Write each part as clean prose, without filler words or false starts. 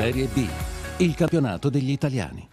Serie B, il campionato degli italiani.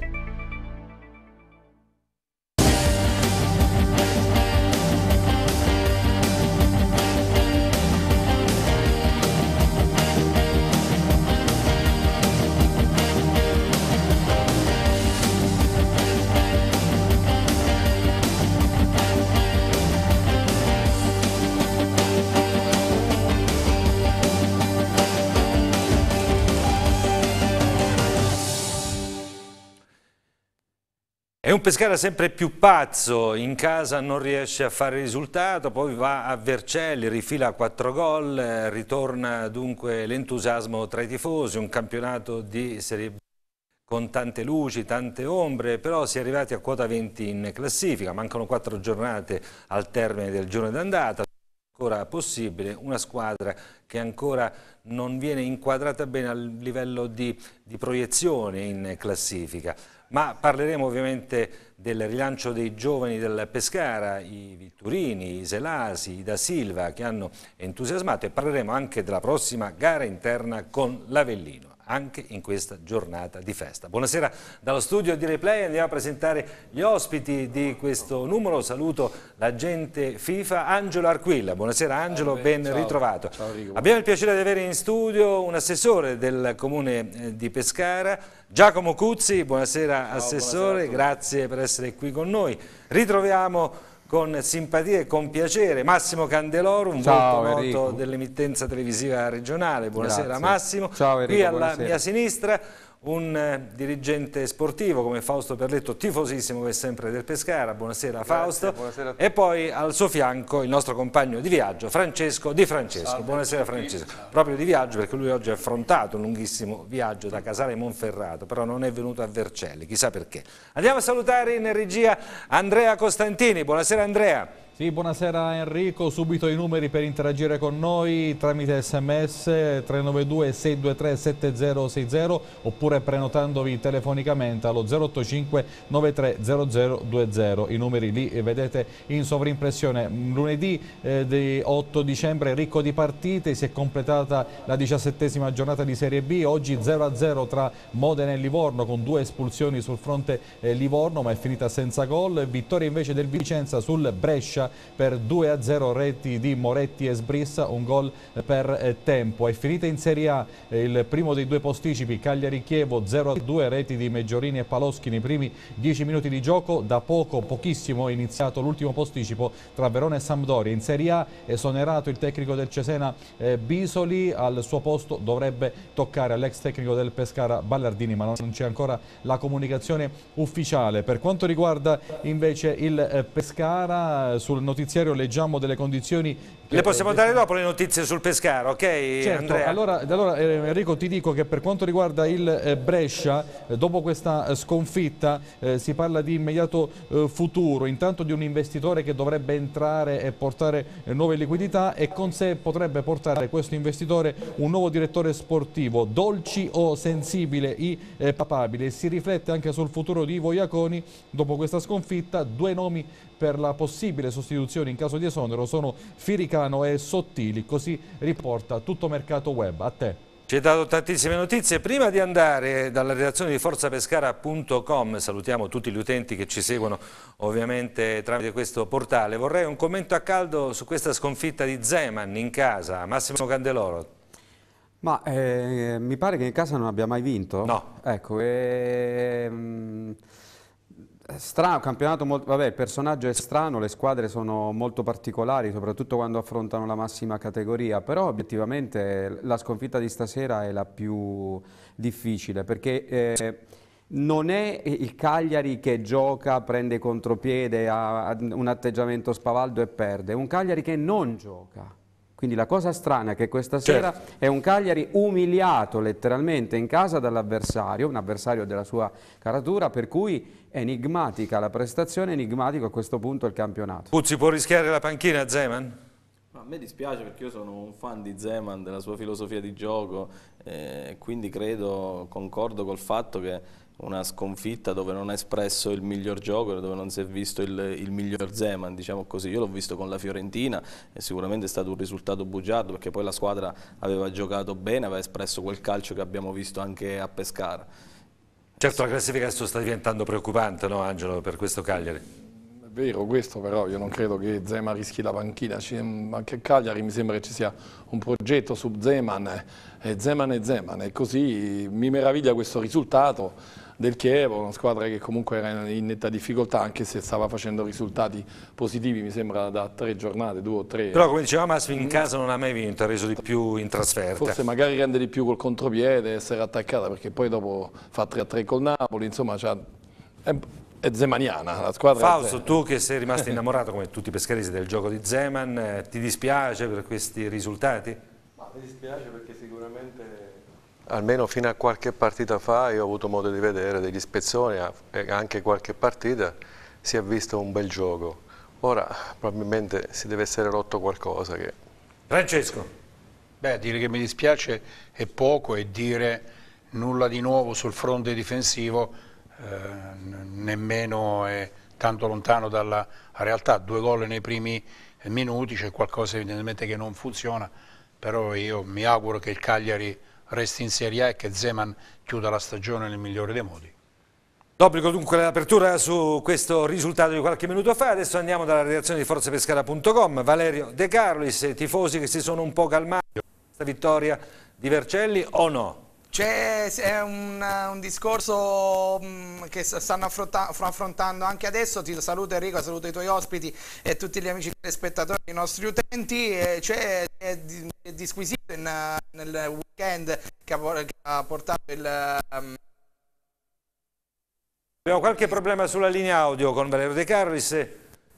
È un Pescara sempre più pazzo, in casa non riesce a fare risultato, poi va a Vercelli, rifila 4 gol, ritorna dunque l'entusiasmo tra i tifosi, un campionato di Serie B con tante luci, tante ombre, però si è arrivati a quota 20 in classifica, mancano 4 giornate al termine del girone d'andata. Ancora possibile, una squadra che ancora non viene inquadrata bene a livello di proiezione in classifica. Ma parleremo ovviamente del rilancio dei giovani del Pescara, i Vitturini, i Selasi, i Da Silva che hanno entusiasmato, e parleremo anche della prossima gara interna con l'Avellino, anche in questa giornata di festa. Buonasera dallo studio di Replay, andiamo a presentare gli ospiti di questo numero. Saluto l'agente FIFA Angelo Arquilla. Buonasera Angelo, ben ritrovato. Ciao, abbiamo il piacere di avere in studio un assessore del comune di Pescara, Giacomo Cuzzi. Buonasera assessore, buonasera, grazie per essere qui con noi. Ritroviamo con simpatia e con piacere Massimo Candeloro, un volto noto dell'emittenza televisiva regionale. Buonasera. Grazie. Massimo. Ciao Enrico, qui alla mia sinistra un dirigente sportivo come Fausto Perletto, tifosissimo come sempre del Pescara. Buonasera Fausto. Buonasera. E poi al suo fianco il nostro compagno di viaggio Francesco Di Francesco. Salve. Buonasera Francesco. Proprio di viaggio, perché lui oggi ha affrontato un lunghissimo viaggio da Casale Monferrato, però non è venuto a Vercelli, chissà perché. Andiamo a salutare in regia Andrea Costantini. Buonasera Andrea. Sì, buonasera Enrico, subito i numeri per interagire con noi tramite sms 392 623 7060 oppure prenotandovi telefonicamente allo 085 930020. I numeri li vedete in sovrimpressione. Lunedì 8 dicembre ricco di partite, si è completata la 17ª giornata di Serie B, oggi 0-0 tra Modena e Livorno con 2 espulsioni sul fronte Livorno, ma è finita senza gol. Vittoria invece del Vicenza sul Brescia per 2-0, reti di Moretti e Sbrissa, un gol per tempo. È finita in Serie A il primo dei 2 posticipi, Cagliari-Chievo 0-2, reti di Meggiorini e Paloschi nei primi 10 minuti di gioco. Da pochissimo è iniziato l'ultimo posticipo tra Verona e Sampdoria. In Serie A è esonerato il tecnico del Cesena Bisoli, al suo posto dovrebbe toccare all'ex tecnico del Pescara Ballardini, ma non c'è ancora la comunicazione ufficiale. Per quanto riguarda invece il Pescara, sul notiziario leggiamo delle condizioni. Le possiamo dare dopo le notizie sul Pescara, ok? Certo, Andrea? Allora Enrico, ti dico che per quanto riguarda il Brescia, dopo questa sconfitta si parla di immediato futuro, intanto di un investitore che dovrebbe entrare e portare nuove liquidità, e con sé potrebbe portare questo investitore un nuovo direttore sportivo, dolci o sensibile i papabili. Si riflette anche sul futuro di Ivo Iaconi dopo questa sconfitta. 2 nomi per la possibile sostituzione in caso di esonero sono Firicano e Sottili, così riporta Tutto Mercato Web. A te. Ci hai dato tantissime notizie. Prima di andare dalla redazione di forzapescara.com, salutiamo tutti gli utenti che ci seguono ovviamente tramite questo portale, vorrei un commento a caldo su questa sconfitta di Zeman in casa. Massimo Candeloro. Ma mi pare che in casa non abbia mai vinto. No. Ecco, strano, campionato molto, vabbè, il personaggio è strano, le squadre sono molto particolari, soprattutto quando affrontano la massima categoria, però obiettivamente la sconfitta di stasera è la più difficile, perché non è il Cagliari che gioca, prende contropiede, ha un atteggiamento spavaldo e perde, è un Cagliari che non gioca. Quindi la cosa strana è che questa sera è un Cagliari umiliato letteralmente in casa dall'avversario, un avversario della sua caratura, per cui è enigmatica la prestazione, enigmatico a questo punto il campionato. Puzzi, può rischiare la panchina Zeman? A me dispiace perché io sono un fan di Zeman, della sua filosofia di gioco, quindi concordo col fatto che una sconfitta dove non ha espresso il miglior gioco, dove non si è visto il miglior Zeman, diciamo così. Io l'ho visto con la Fiorentina e sicuramente è stato un risultato bugiardo, perché poi la squadra aveva giocato bene, aveva espresso quel calcio che abbiamo visto anche a Pescara. Certo, la classifica adesso sta diventando preoccupante, no Angelo, per questo Cagliari? È vero questo, però io non credo che Zeman rischi la panchina, anche a Cagliari mi sembra che ci sia un progetto su Zeman, e così mi meraviglia questo risultato del Chievo, una squadra che comunque era in netta difficoltà, anche se stava facendo risultati positivi, mi sembra da 3 giornate, 2 o 3. Però come diceva Massimo, in casa non ha mai vinto, ha reso di più in trasferta. Forse magari rende di più col contropiede, essere attaccata, perché poi dopo fa 3-3 col Napoli, insomma è zemaniana la squadra. Fausto, tu che sei rimasto innamorato come tutti i pescaresi del gioco di Zeman, ti dispiace per questi risultati? Ma mi dispiace perché sicuramente, almeno fino a qualche partita fa, io ho avuto modo di vedere degli spezzoni e anche qualche partita si è visto un bel gioco. Ora probabilmente si deve essere rotto qualcosa. Francesco? Beh, dire che mi dispiace è poco, e dire nulla di nuovo sul fronte difensivo nemmeno è tanto lontano dalla realtà. 2 gol nei primi minuti, c'è qualcosa evidentemente che non funziona, però io mi auguro che il Cagliari resti in Serie A e che Zeman chiuda la stagione nel migliore dei modi. D'obbligo dunque l'apertura su questo risultato di qualche minuto fa. Adesso andiamo dalla redazione di forzepescara.com. Valerio De Carlis, tifosi che si sono un po' calmati questa vittoria di Vercelli o no? C'è un discorso che stanno affrontando anche adesso. Ti saluto Enrico, saluto i tuoi ospiti e tutti gli amici telespettatori, i nostri utenti. C'è disquisito nel weekend che ha portato il... Abbiamo qualche problema sulla linea audio con Valerio De Carlis.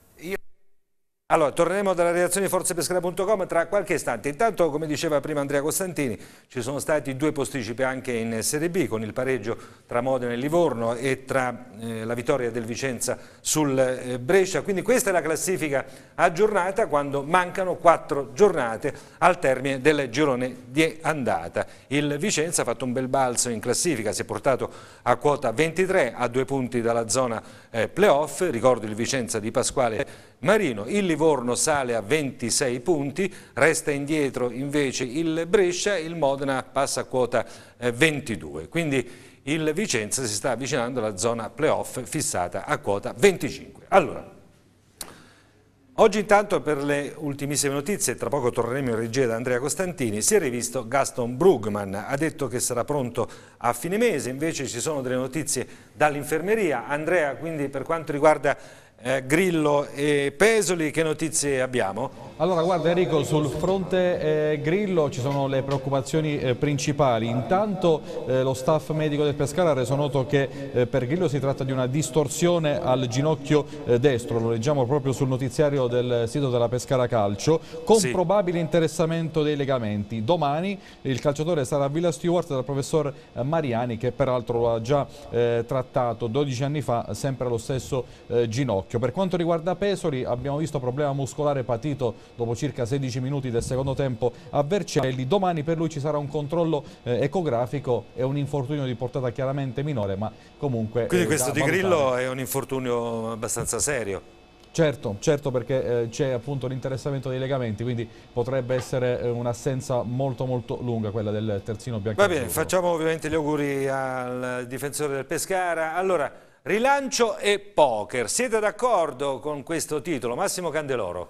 Allora, torneremo dalla redazione di forzepescara.com tra qualche istante. Intanto, come diceva prima Andrea Costantini, ci sono stati 2 posticipi anche in Serie B, con il pareggio tra Modena e Livorno e tra la vittoria del Vicenza sul Brescia. Quindi questa è la classifica aggiornata quando mancano 4 giornate al termine del girone di andata. Il Vicenza ha fatto un bel balzo in classifica, si è portato a quota 23, a 2 punti dalla zona playoff. Ricordo il Vicenza di Pasquale Marino. Il Livorno sale a 26 punti, resta indietro invece il Brescia, il Modena passa a quota 22, quindi il Vicenza si sta avvicinando alla zona playoff fissata a quota 25. Allora, oggi intanto per le ultimissime notizie, tra poco torneremo in regia da Andrea Costantini, si è rivisto Gaston Brugman, ha detto che sarà pronto a fine mese, invece ci sono delle notizie dall'infermeria. Andrea, quindi per quanto riguarda Grillo e Pesoli, che notizie abbiamo? Allora guarda Enrico, sul fronte Grillo ci sono le preoccupazioni principali. Intanto lo staff medico del Pescara ha reso noto che per Grillo si tratta di una distorsione al ginocchio destro, lo leggiamo proprio sul notiziario del sito della Pescara Calcio, con probabile interessamento dei legamenti. Domani il calciatore sarà a Villa Stewart dal professor Mariani, che peraltro lo ha già trattato 12 anni fa, sempre allo stesso ginocchio. Per quanto riguarda Pesoli, abbiamo visto problema muscolare patito dopo circa 16 minuti del secondo tempo a Vercelli. Domani per lui ci sarà un controllo ecografico e un infortunio di portata chiaramente minore, ma comunque... Quindi questo di Grillo è un infortunio abbastanza serio? Certo, perché c'è appunto l'interessamento dei legamenti, quindi potrebbe essere un'assenza molto lunga quella del terzino bianco-azzurro. Va bene, facciamo ovviamente gli auguri al difensore del Pescara. Allora, rilancio e poker, siete d'accordo con questo titolo? Massimo Candeloro?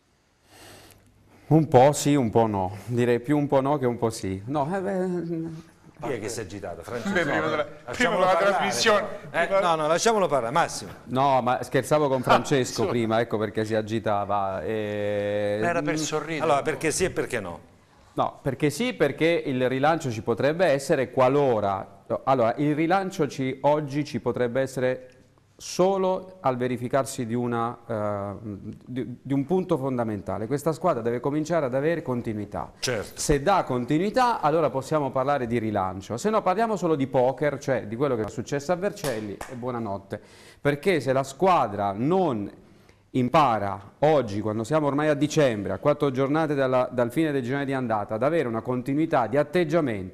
Un po' sì, un po' no, direi più un po' no che un po' sì. No, Chi è che si è agitato? Francesco? Prima della trasmissione. No, lasciamolo parlare, Massimo. No, ma scherzavo con Francesco prima, ecco perché si agitava. Era per sorridere. Allora, perché sì e perché no? No, perché sì, perché il rilancio ci potrebbe essere qualora... Allora, il rilancio oggi ci potrebbe essere solo al verificarsi di un punto fondamentale. Questa squadra deve cominciare ad avere continuità. Certo. Se dà continuità, allora possiamo parlare di rilancio. Se no parliamo solo di poker, cioè di quello che è successo a Vercelli, e buonanotte. Perché se la squadra non impara oggi, quando siamo ormai a dicembre, a 4 giornate dal fine del girone di andata, ad avere una continuità di atteggiamento,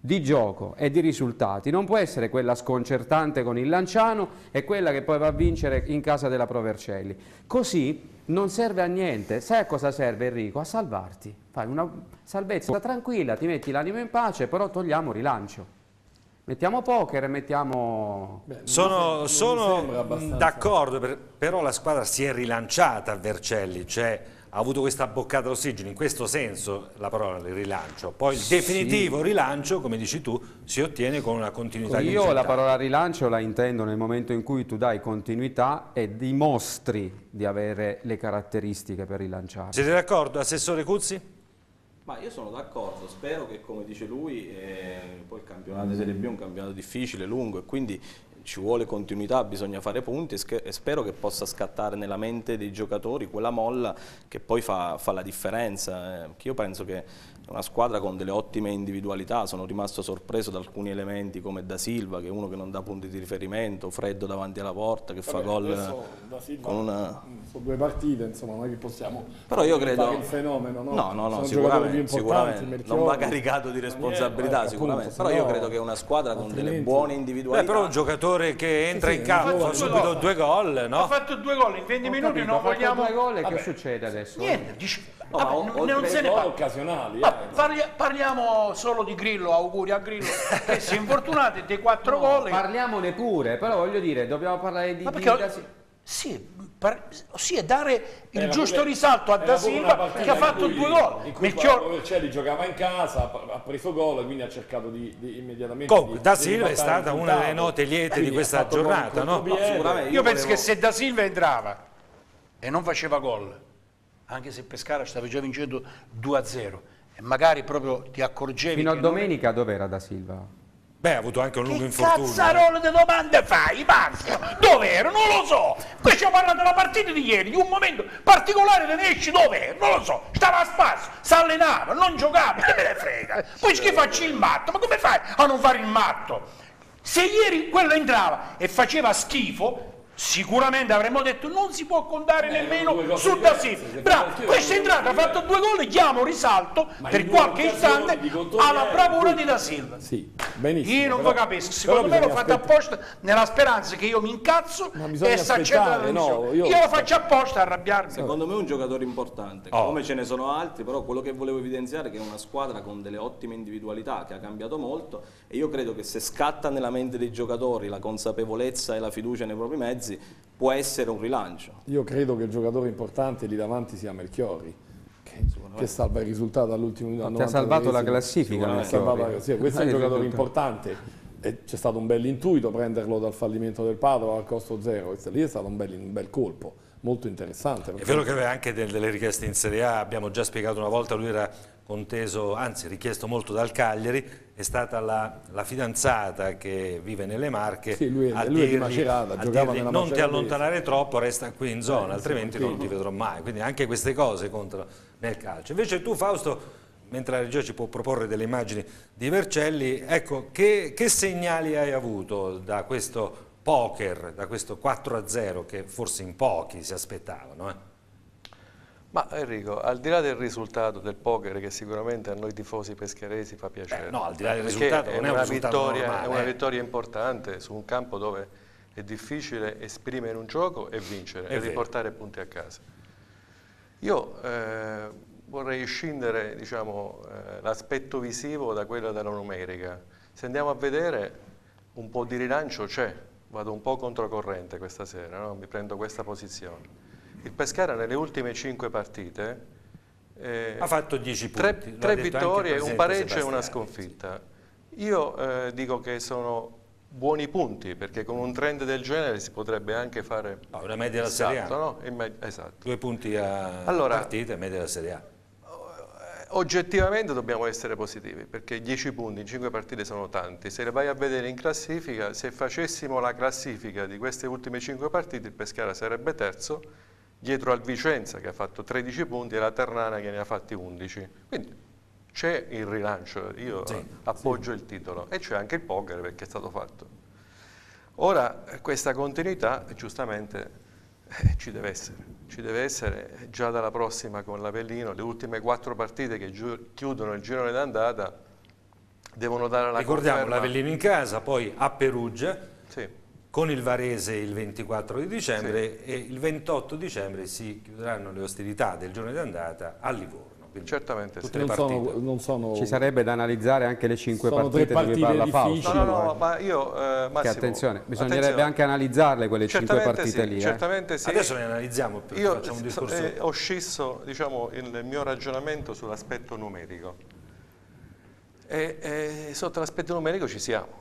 di gioco e di risultati non può essere quella sconcertante con il Lanciano e quella che poi va a vincere in casa della Pro Vercelli. Così non serve a niente. Sai a cosa serve, Enrico? A salvarti. Fai una salvezza tranquilla, ti metti l'animo in pace, però togliamo rilancio. Mettiamo poker e mettiamo... Sono d'accordo, però la squadra si è rilanciata a Vercelli, cioè ha avuto questa boccata d'ossigeno, in questo senso la parola rilancio. Poi il definitivo rilancio, come dici tu, si ottiene con una continuità di risultati. Io la parola rilancio la intendo nel momento in cui tu dai continuità e dimostri di avere le caratteristiche per rilanciare. Siete d'accordo, Assessore Cuzzi? Ma io sono d'accordo, spero che, come dice lui, poi il campionato di Serie B è un campionato difficile, lungo, e quindi ci vuole continuità, bisogna fare punti e spero che possa scattare nella mente dei giocatori quella molla che poi fa la differenza. Io penso che è una squadra con delle ottime individualità, sono rimasto sorpreso da alcuni elementi come Da Silva, che è uno che non dà punti di riferimento, Freddo davanti alla porta, che fa gol con una... Sono 2 partite, insomma, non è che possiamo... Però io credo... il fenomeno, no? No, sicuramente, non va caricato di responsabilità, sicuramente, però io credo che è una squadra con delle buone individualità. Però un giocatore che entra in campo fa subito 2 gol, no? Ha fatto 2 gol in 20 minuti, non vogliamo... 2 gol e che succede adesso? Niente, non se ne parla. Occasionali. Parliamo solo di Grillo, auguri a Grillo, che si è infortunato dei 4 gol. Parliamone pure, però voglio dire, dobbiamo parlare di... Sì, e dare il giusto risalto a Da Silva che ha fatto 2 gol. In cui Vercelli giocava in casa, ha preso gol e quindi ha cercato di immediatamente... Comunque, Da Silva è stata una delle note liete di questa giornata, no? Sicuramente. Io penso che se Da Silva entrava e non faceva gol, anche se Pescara stava già vincendo 2-0, e magari proprio ti accorgevi... Fino a domenica dov'era Da Silva? Beh, ha avuto anche un lungo infortunio. Che cazzarole di domande fai, Marzio? Dov'ero? Non lo so. Qui ci ho parlato della partita di ieri, di un momento particolare di Nesci, dov'ero? Non lo so. Stava a spasso, si allenava, non giocava, che me ne frega. Poi che facci il matto? Ma come fai a non fare il matto? Se ieri quello entrava e faceva schifo, sicuramente avremmo detto non si può contare nemmeno su Da Silva. Bravo, questa entrata ha fatto 2 gol e diamo risalto per qualche istante alla bravura di Da Silva. Sì, benissimo. Io non lo capisco, secondo me l'ho fatto apposta nella speranza che io mi incazzo e si accenda la tensione. Io lo faccio apposta a arrabbiarmi. Secondo me è un giocatore importante, come ce ne sono altri, però quello che volevo evidenziare è che è una squadra con delle ottime individualità, che ha cambiato molto, e io credo che se scatta nella mente dei giocatori la consapevolezza e la fiducia nei propri mezzi, può essere un rilancio. Io credo che il giocatore importante lì davanti sia Melchiorri, che salva il risultato all'ultimo minuto. Ti ha salvato la classifica. Questo è un giocatore importante. C'è stato un bel intuito prenderlo dal fallimento del Padova al costo 0. Lì è stato un bel colpo, molto interessante. È vero che aveva anche delle richieste in Serie A, abbiamo già spiegato una volta, lui era conteso, anzi richiesto molto dal Cagliari, è stata la fidanzata che vive nelle Marche a dirgli non ti allontanare troppo, resta qui in zona, altrimenti non ti vedrò mai. Quindi anche queste cose contano nel calcio. Invece tu, Fausto, mentre la regia ci può proporre delle immagini di Vercelli, ecco, che segnali hai avuto da questo poker, da questo 4-0 che forse in pochi si aspettavano? Ma Enrico, al di là del risultato del poker, che sicuramente a noi tifosi pescaresi fa piacere, no, al di là del risultato non è un risultato normale, è una vittoria importante su un campo dove è difficile esprimere un gioco e vincere e riportare punti a casa. Io vorrei scindere, diciamo, l'aspetto visivo da quello della numerica. Se andiamo a vedere, un po' di rilancio c'è, vado un po' controcorrente questa sera, no? Mi prendo questa posizione. Il Pescara nelle ultime 5 partite ha fatto 10 punti, 3 vittorie, un pareggio e una sconfitta. Io dico che sono buoni punti, perché con un trend del genere si potrebbe anche fare una media della Serie A, no? Esatto. 2 punti a partita, media della Serie A. Oggettivamente dobbiamo essere positivi, perché 10 punti in 5 partite sono tanti. Se le vai a vedere in classifica, se facessimo la classifica di queste ultime 5 partite, il Pescara sarebbe terzo, dietro al Vicenza che ha fatto 13 punti e la Ternana che ne ha fatti 11. Quindi c'è il rilancio, io appoggio il titolo, e c'è anche il poker perché è stato fatto. Ora questa continuità giustamente ci deve essere già dalla prossima con l'Avellino. Le ultime 4 partite che chiudono il girone d'andata devono dare la Ricordiamo conferma. l'Avellino in casa, poi a Perugia, Sì. con il Varese il 24 di dicembre e il 28 dicembre si chiuderanno le ostilità del giorno di andata a Livorno. Quindi certamente tutte sì. le partite. Non sono... Ci sarebbe da analizzare anche le 5 Sono partite tre di cui partite parla Fausto. difficili. No, ma io, Massimo, Che attenzione, bisognerebbe attenzione. anche analizzarle quelle 5 Certamente partite sì, lì. certamente sì. Adesso le analizziamo, Io facciamo un discorso. ho scisso, diciamo, il mio ragionamento sull'aspetto numerico e sotto l'aspetto numerico ci siamo.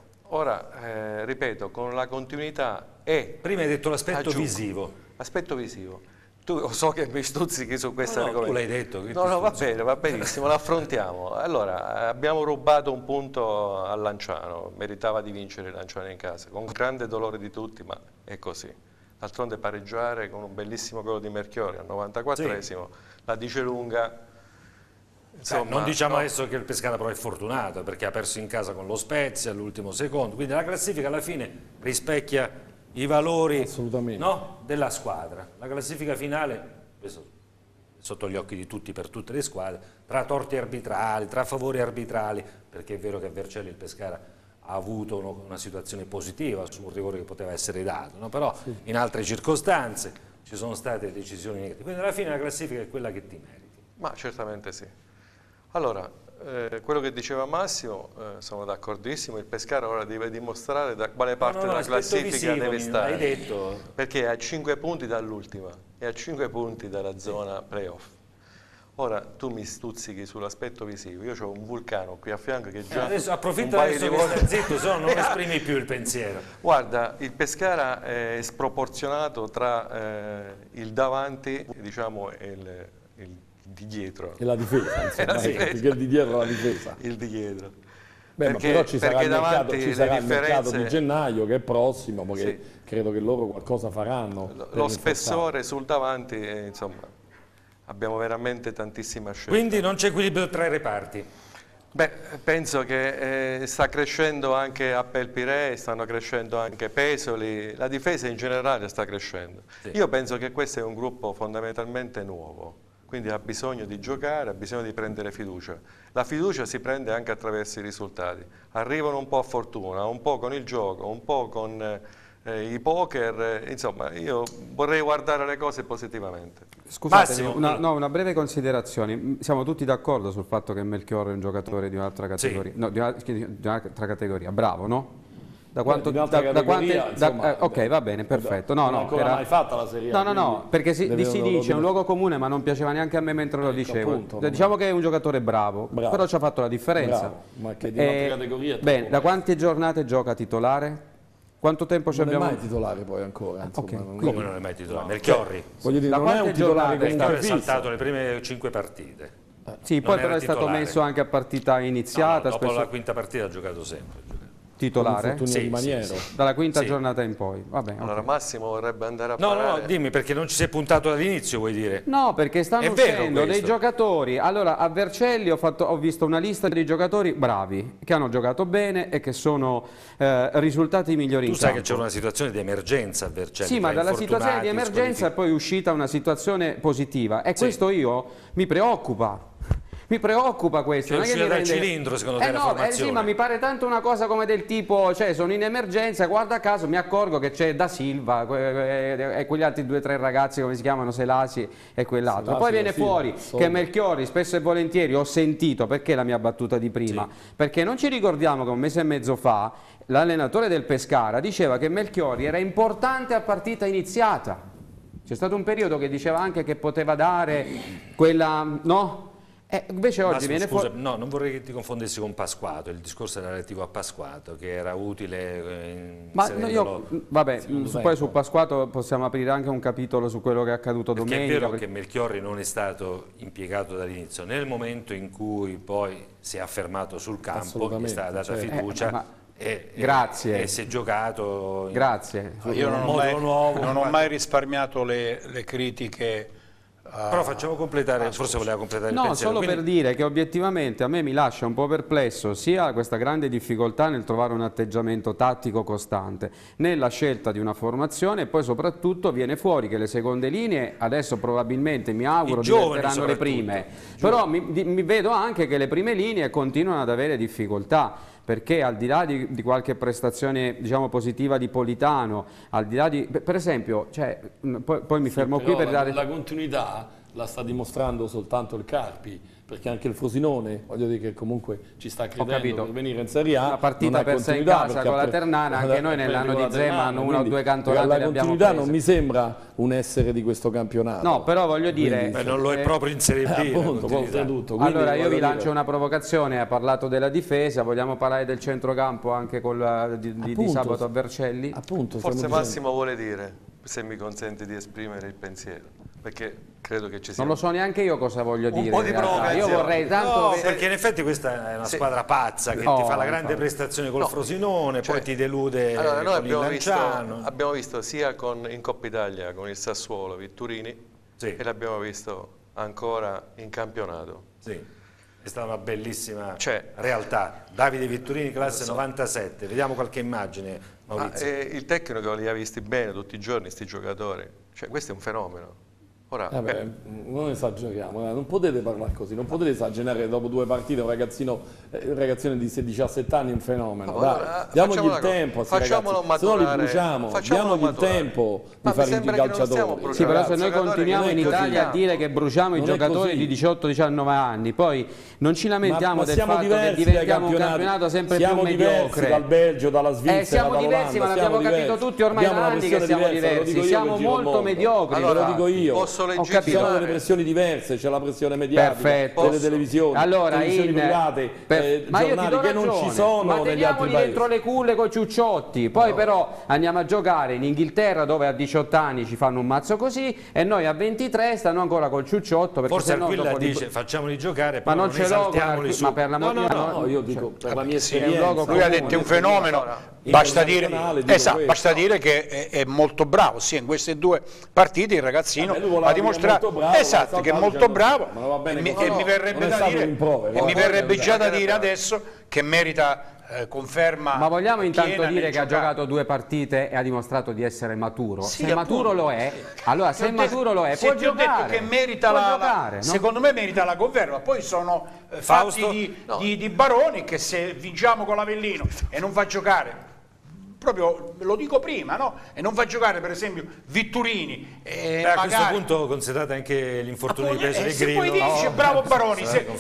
Ora, ripeto, con la continuità e... Prima hai detto l'aspetto aggiungo, visivo. Aspetto visivo. Tu so che mi stuzzichi su questo argomento. Tu l'hai detto. No, va bene, va benissimo, l'affrontiamo. Allora, abbiamo rubato un punto al Lanciano, meritava di vincere il Lanciano in casa, con grande dolore di tutti, ma è così. D'altronde pareggiare con un bellissimo gol di Melchiori al 94esimo, la dice lunga. Insomma, non diciamo no. adesso che il Pescara però è fortunato perché ha perso in casa con lo Spezia all'ultimo secondo, quindi la classifica alla fine rispecchia i valori, no, della squadra. La classifica finale, questo è sotto gli occhi di tutti per tutte le squadre, tra torti arbitrali, tra favori arbitrali, perché è vero che a Vercelli il Pescara ha avuto una situazione positiva su un rigore che poteva essere dato, no? Però in altre circostanze ci sono state decisioni negative, quindi alla fine la classifica è quella che ti meriti. Ma certamente sì. Allora, quello che diceva Massimo, sono d'accordissimo, il Pescara ora deve dimostrare da quale parte della classifica deve stare, hai detto. perché è a 5 punti dall'ultima e a 5 punti dalla zona playoff. Ora tu mi stuzzichi sull'aspetto visivo, io ho un Vulcano qui a fianco che già... Adesso approfitta adesso che stai zitto, se no non esprimi più il pensiero. Guarda, il Pescara è sproporzionato tra il davanti, diciamo, e il di dietro. E la difesa, insomma, perché il di dietro è la difesa. Il di dietro. Beh, ma però ci sarà, il mercato di gennaio che è prossimo, perché credo che loro qualcosa faranno. Lo spessore sul davanti, insomma, abbiamo veramente tantissima scelta. Quindi non c'è equilibrio tra i reparti? Beh, penso che sta crescendo anche Appel Pirè, stanno crescendo anche Pesoli, la difesa in generale sta crescendo. Sì. Io penso che questo è un gruppo fondamentalmente nuovo. Quindi ha bisogno di giocare, ha bisogno di prendere fiducia. La fiducia si prende anche attraverso i risultati. Arrivano un po' a fortuna, un po' con il gioco, un po' con i poker. Insomma, io vorrei guardare le cose positivamente. Scusate, una breve considerazione. Siamo tutti d'accordo sul fatto che Melchiorre è un giocatore di un'altra categoria. Sì. No, di un'altra categoria. Bravo, no? Da quanto, ok, va bene, perfetto. Non è ancora mai fatta la Serie A. No, perché si dice è un luogo comune, ma non piaceva neanche a me mentre lo dicevo. Appunto, diciamo che è un giocatore bravo, però ci ha fatto la differenza. Bravo, ma che di un'altra categoria. Bene, da quante giornate gioca titolare? Quanto tempo ci abbiamo? Non è mai titolare poi ancora. Insomma, come non è mai titolare? Melchiorri. Voglio dire, non è un titolare con Melchiorri è saltato le prime 5 partite. Sì, poi però è stato messo anche a partita iniziata. Dopo la quinta partita ha giocato sempre. Titolare? Sì, dalla quinta giornata in poi. Vabbè, allora Massimo vorrebbe andare a parlare. No, dimmi, perché non ci sei puntato dall'inizio, vuoi dire? No, perché stanno uscendo dei giocatori. Allora, a Vercelli ho visto una lista di giocatori bravi, che hanno giocato bene e che sono risultati migliori in campo. Tu sai che c'è una situazione di emergenza a Vercelli. Sì, ma dalla situazione di emergenza è poi uscita una situazione positiva e questo mi preoccupa. Mi preoccupa questo. È uscita dal cilindro secondo te la formazione? Sì, ma mi pare tanto una cosa come del tipo, cioè sono in emergenza, guarda caso mi accorgo che c'è Da Silva e quegli altri 2 o 3 ragazzi, come si chiamano, Selasi e quell'altro. Poi viene fuori che Melchiorri spesso e volentieri, ho sentito, perché la mia battuta di prima, perché non ci ricordiamo che un mese e mezzo fa l'allenatore del Pescara diceva che Melchiorri era importante a partita iniziata. C'è stato un periodo che diceva anche che poteva dare quella, no? Invece oggi viene fuori... No, non vorrei che ti confondessi con Pasquato, il discorso era relativo a Pasquato, che era utile vabbè, poi su Pasquato possiamo aprire anche un capitolo su quello che è accaduto domenica. È vero che Melchiorri non è stato impiegato dall'inizio, nel momento in cui poi si è affermato sul campo, gli è stata data fiducia e si è giocato io non ho mai risparmiato le critiche. Però facciamo completare, forse voleva completare il pensiero. No, solo per dire che obiettivamente a me mi lascia un po' perplesso sia questa grande difficoltà nel trovare un atteggiamento tattico costante nella scelta di una formazione e poi soprattutto viene fuori che le seconde linee adesso probabilmente mi auguro diventeranno le prime, però mi vedo anche che le prime linee continuano ad avere difficoltà. perché al di là di qualche prestazione diciamo positiva di Politano, al di là di, per esempio, cioè, poi mi fermo qui per dare... La continuità la sta dimostrando soltanto il Carpi, perché anche il Frosinone, voglio dire che comunque ci sta credendo per venire in Serie A. Una partita persa in casa con la Ternana, anche noi nell'anno di Zeman uno o due cantonate la continuità non mi sembra un essere di questo campionato. No, però voglio dire... non lo è proprio in Serie B. Appunto, oltretutto. Allora io vi lancio una provocazione, ha parlato della difesa, vogliamo parlare del centrocampo anche di sabato a Vercelli? Appunto, forse Massimo vuole dire, se mi consente di esprimere il pensiero, perché credo che ci sia... Non lo so neanche io cosa voglio dire. Un po' di provocazione. Io vorrei tanto... No, perché in effetti questa è una squadra pazza che ti fa la grande prestazione col Frosinone, poi ti delude con il Lanciano. Abbiamo visto sia in Coppa Italia con il Sassuolo, Vitturini, e l'abbiamo visto ancora in campionato. Sì, è stata una bellissima realtà. Davide Vitturini, classe 97, vediamo qualche immagine, Maurizio. Il tecnico li ha visti bene tutti i giorni, sti giocatori, cioè questo è un fenomeno. Ora, non esageriamo, non potete parlare così, non potete esagerare dopo 2 partite un ragazzino di 17 anni, un fenomeno. Diamogli il tempo a questi ragazzi, se no li bruciamo, diamogli il tempo di fare i calciatori. Sì, però se noi continuiamo in Italia a dire che bruciamo i giocatori di 18-19 anni, poi non ci lamentiamo del fatto che diventiamo un campionato sempre più mediocre. Dal Belgio, dalla Svizzera, siamo diversi, ma l'abbiamo capito tutti ormai da anni che siamo diversi, siamo molto mediocri. Allora, lo dico io. Ci sono delle pressioni diverse, c'è la pressione mediatica, delle televisioni, televisioni private, ma giornali che non ci sono negli altri paesi. Dentro le culle con i ciucciotti, poi però andiamo a giocare in Inghilterra dove a 18 anni ci fanno un mazzo così e noi a 23 stanno ancora col ciucciotto. Forse Aquila dice facciamoli giocare, ma non ce l'ho, ma per la no, io dico per la mia esperienza. Lui ha detto un fenomeno. Basta dire che è molto bravo, sì, in queste 2 partite il ragazzino ha dimostrato che è molto bravo e mi verrebbe già da dire adesso che merita conferma. Ma vogliamo intanto dire che ha giocato 2 partite e ha dimostrato di essere maturo? Sì, se maturo lo è, allora se maturo lo è, può giocare. Ho detto che merita secondo me merita la conferma, poi sono fatti di Baroni che se vinciamo con l'Avellino e non fa giocare, proprio lo dico prima, no? E non fa giocare per esempio Vitturini a questo punto considerate anche l'infortunio di peso del Grillo. Se poi dice bravo Baroni,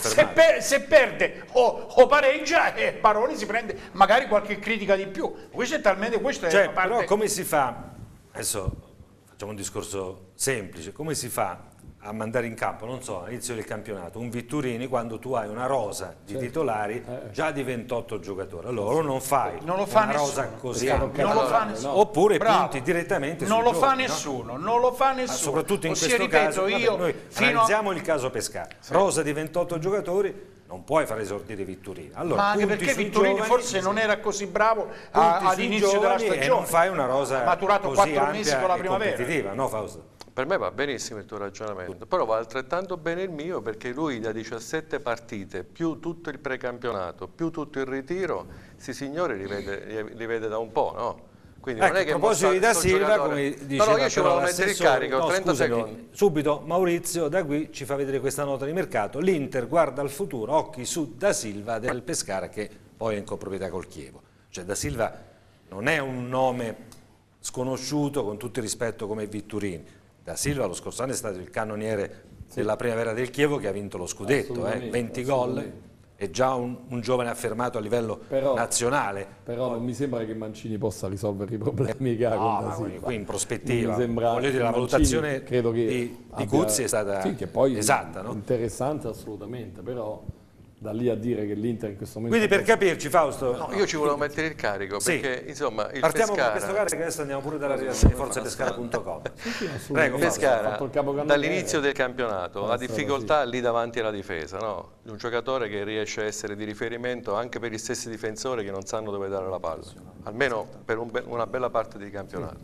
se perde o pareggia, Baroni si prende magari qualche critica di più. Questo è talmente una parte... Però come si fa, adesso facciamo un discorso semplice, come si fa a mandare in campo, non so, all'inizio del campionato, un Vitturini quando tu hai una rosa di titolari già di 28 giocatori? Allora non fai una rosa così ampia, non lo fa nessuno. Oppure punti direttamente non lo fa giovani, nessuno, non lo fa nessuno. Ma soprattutto in questo caso, noi analizziamo il caso Pescara, rosa di 28 giocatori, non puoi fare esordire Vitturini. Allora, ma anche perché Vitturini forse non era così bravo all'inizio della stagione e non fai una rosa maturato così 4 mesi con la primavera. No, Fausto? Per me va benissimo il tuo ragionamento, però va altrettanto bene il mio, perché lui da 17 partite, più tutto il precampionato, più tutto il ritiro, sti signori li vede da un po', no? Quindi non è che a proposito di Da Silva, come diceva io ci volevo mettere il carico, 30 secondi. Subito Maurizio da qui ci fa vedere questa nota di mercato. L'Inter guarda al futuro, occhi su Da Silva del Pescara, che poi è in coproprietà col Chievo. Cioè Da Silva non è un nome sconosciuto, con tutto il rispetto, come Vitturini. Da Silva lo scorso anno è stato il cannoniere della primavera del Chievo, che ha vinto lo scudetto, 20 gol, è già un giovane affermato a livello nazionale. Però non mi sembra che Mancini possa risolvere i problemi che ha con Da Silva. Qui in prospettiva, voglio dire, la valutazione di Cuzzi è stata esatta, no? Interessante assolutamente, però da lì a dire che l'Inter in questo momento... Quindi per capirci, Fausto... No, io ci volevo mettere il carico, perché insomma il partiamo Pescara... con questo carico, adesso andiamo pure dalla redazione di forzepescara.com. Prego, Pescara, dall'inizio del campionato, ha difficoltà lì davanti alla difesa, no? Un giocatore che riesce a essere di riferimento anche per gli stessi difensori che non sanno dove dare la palla, almeno per una bella parte di campionato.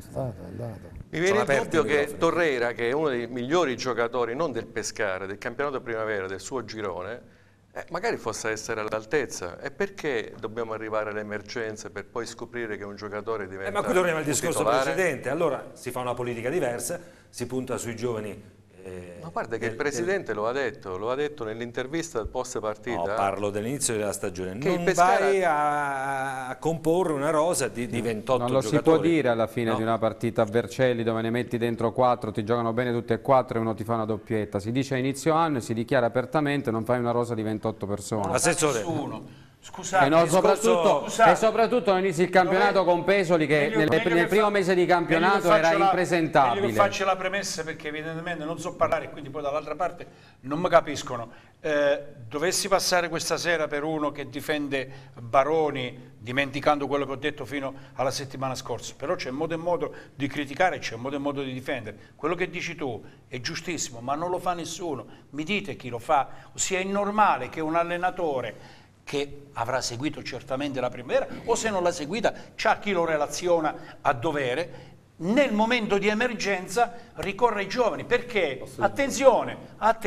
Mi viene il dubbio che Torreira, che è uno dei migliori giocatori, non del Pescara, del campionato primavera, del suo girone, magari possa essere all'altezza. E perché dobbiamo arrivare alle emergenze per poi scoprire che un giocatore diventa ma qui torniamo al discorso titolare? precedente. Allora si fa una politica diversa, si punta sui giovani Ma guarda che il Presidente lo ha detto nell'intervista post partita. No, parlo dell'inizio della stagione. Che non vai a comporre una rosa di 28 non lo giocatori. si può dire alla fine di una partita a Vercelli dove ne metti dentro 4, ti giocano bene tutti e 4 e uno ti fa una doppietta. Si dice a inizio anno e si dichiara apertamente, non fai una rosa di 28 persone. Assessore. Scusate, e soprattutto non inizi il campionato con Pesoli che nel primo mese di campionato era impresentabile. Io faccio la premessa perché evidentemente non so parlare e quindi poi dall'altra parte non mi capiscono. Dovessi passare questa sera per uno che difende Baroni dimenticando quello che ho detto fino alla settimana scorsa, però c'è modo e modo di criticare, c'è modo e modo di difendere. Quello che dici tu è giustissimo, ma non lo fa nessuno. Mi dite chi lo fa? Ossia è normale che un allenatore che avrà seguito certamente la primavera o se non l'ha seguita c'ha chi lo relaziona a dovere, nel momento di emergenza ricorre ai giovani, perché attenzione,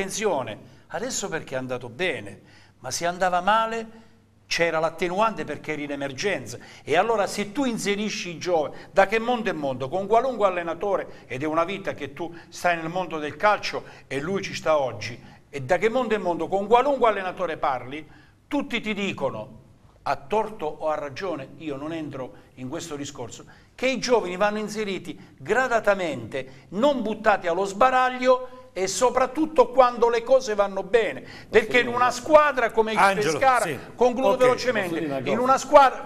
adesso perché è andato bene, ma se andava male c'era l'attenuante perché eri in emergenza, e allora se tu inserisci i giovani, da che mondo è mondo, con qualunque allenatore, ed è una vita che tu stai nel mondo del calcio e lui ci sta oggi, e da che mondo è mondo, con qualunque allenatore parli, tutti ti dicono, a torto o a ragione, io non entro in questo discorso, che i giovani vanno inseriti gradatamente, non buttati allo sbaraglio e soprattutto quando le cose vanno bene, perché in una squadra come il Pescara, concludo velocemente, in una squadra,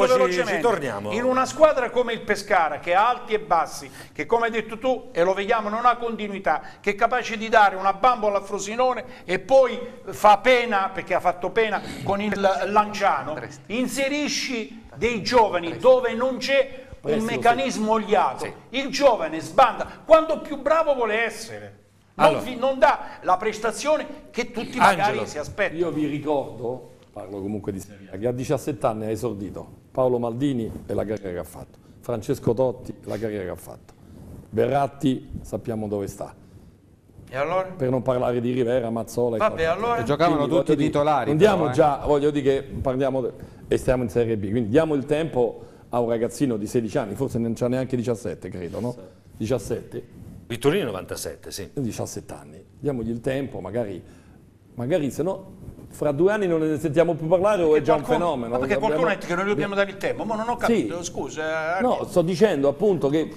in una squadra come il Pescara che ha alti e bassi, che come hai detto tu e lo vediamo non ha continuità, che è capace di dare una bambola a Frosinone e poi fa pena, perché ha fatto pena con il Lanciano, inserisci dei giovani dove non c'è un meccanismo oliato, il giovane sbanda quando più bravo vuole essere. Non dà la prestazione che tutti magari si aspettano. Io vi ricordo, parlo comunque di Serie A, che a 17 anni ha esordito Paolo Maldini e la carriera che ha fatto, Francesco Totti e la carriera che ha fatto, Verratti sappiamo dove sta. E allora? Per non parlare di Rivera, Mazzola e allora? Giocavano tutti i titolari. Non diamo già, voglio dire che parliamo e stiamo in Serie B, quindi diamo il tempo a un ragazzino di 16 anni, forse non c'ha neanche 17 credo, no? 17. Vittorino 97, sì. 17 anni, diamogli il tempo, magari se no fra 2 anni non ne sentiamo più parlare o è già un fenomeno. Ma perché qualcuno ha detto che noi dobbiamo dare il tempo, ma non ho capito, scusa. No, sto dicendo appunto che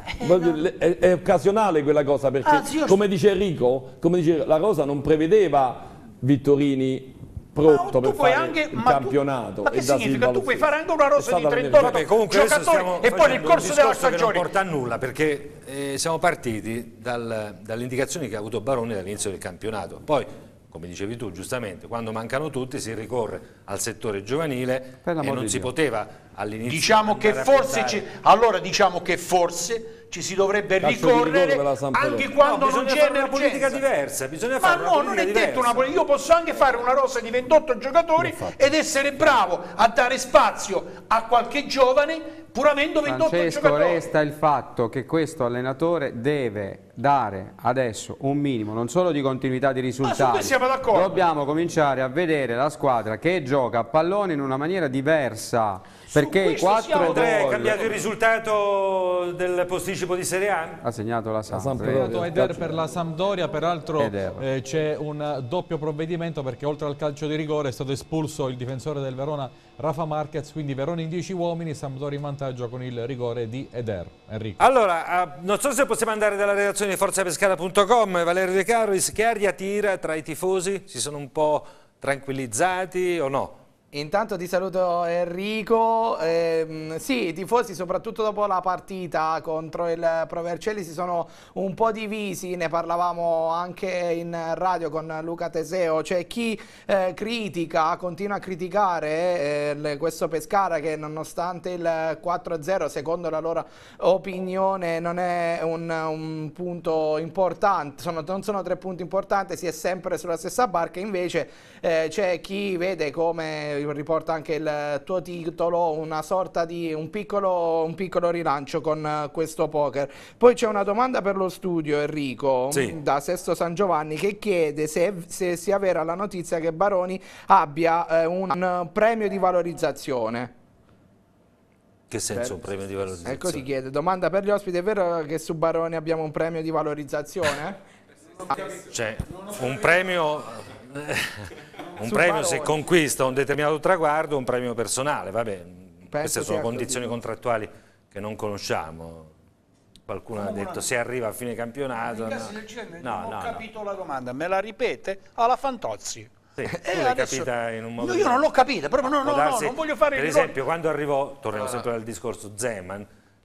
è occasionale quella cosa, perché come dice Enrico, la cosa non prevedeva Vittorini pronto per fare il campionato. Ma che significa? Tu puoi fare anche una rosa di 38 giocatori e poi nel corso della stagione non porta a nulla, perché siamo partiti dalle indicazioni che ha avuto Baroni dall'inizio del campionato. Poi, come dicevi tu giustamente, quando mancano tutti si ricorre al settore giovanile e non si poteva all'inizio. Diciamo che forse ci si dovrebbe ricorrere anche quando non c'è una politica diversa, bisogna fare una politica diversa. Detto una politica, io posso anche fare una rosa di 28 giocatori ed essere bravo a dare spazio a qualche giovane pur avendo 28 giocatori. Resta il fatto che questo allenatore deve dare adesso un minimo non solo di continuità di risultati, dobbiamo cominciare a vedere la squadra che gioca a pallone in una maniera diversa, perché i 4 gol... È cambiato il risultato del posticipo di Serie A? Ha segnato la Sampdoria. Eder per la Sampdoria, peraltro c'è un doppio provvedimento, perché oltre al calcio di rigore è stato espulso il difensore del Verona Rafa Marquez, quindi Verona in 10 uomini, Sampdoria in vantaggio con il rigore di Eder. Enrico. Allora, non so se possiamo andare dalla redazione di forzapescara.com, Valerio De Carolis, che aria tira tra i tifosi? Si sono un po' tranquillizzati o no? Intanto ti saluto Enrico, sì, i tifosi soprattutto dopo la partita contro il Pro Vercelli si sono un po' divisi, ne parlavamo anche in radio con Luca Teseo, c'è chi continua a criticare questo Pescara che nonostante il 4-0 secondo la loro opinione non è un punto importante, non sono 3 punti importanti, si è sempre sulla stessa barca, invece c'è chi vede, come riporta anche il tuo titolo, una sorta di un piccolo rilancio con questo poker. Poi c'è una domanda per lo studio, Enrico, da Sesto San Giovanni, che chiede se sia vera la notizia che Baroni abbia un premio di valorizzazione. Che senso un premio di valorizzazione? Ecco, si chiede, domanda per gli ospiti, è vero che su Baroni abbiamo un premio di valorizzazione? Cioè, un premio se conquista un determinato traguardo, un premio personale, vabbè, queste sono condizioni contrattuali che non conosciamo. Qualcuno ha detto se arriva a fine campionato. Non ho capito la domanda, me la ripete? Alla Fantozzi. Sì, tu l'hai capita in un modo. Io non l'ho capita, proprio no, non voglio fare il Per esempio, quando arrivò, torniamo sempre al discorso Zeman,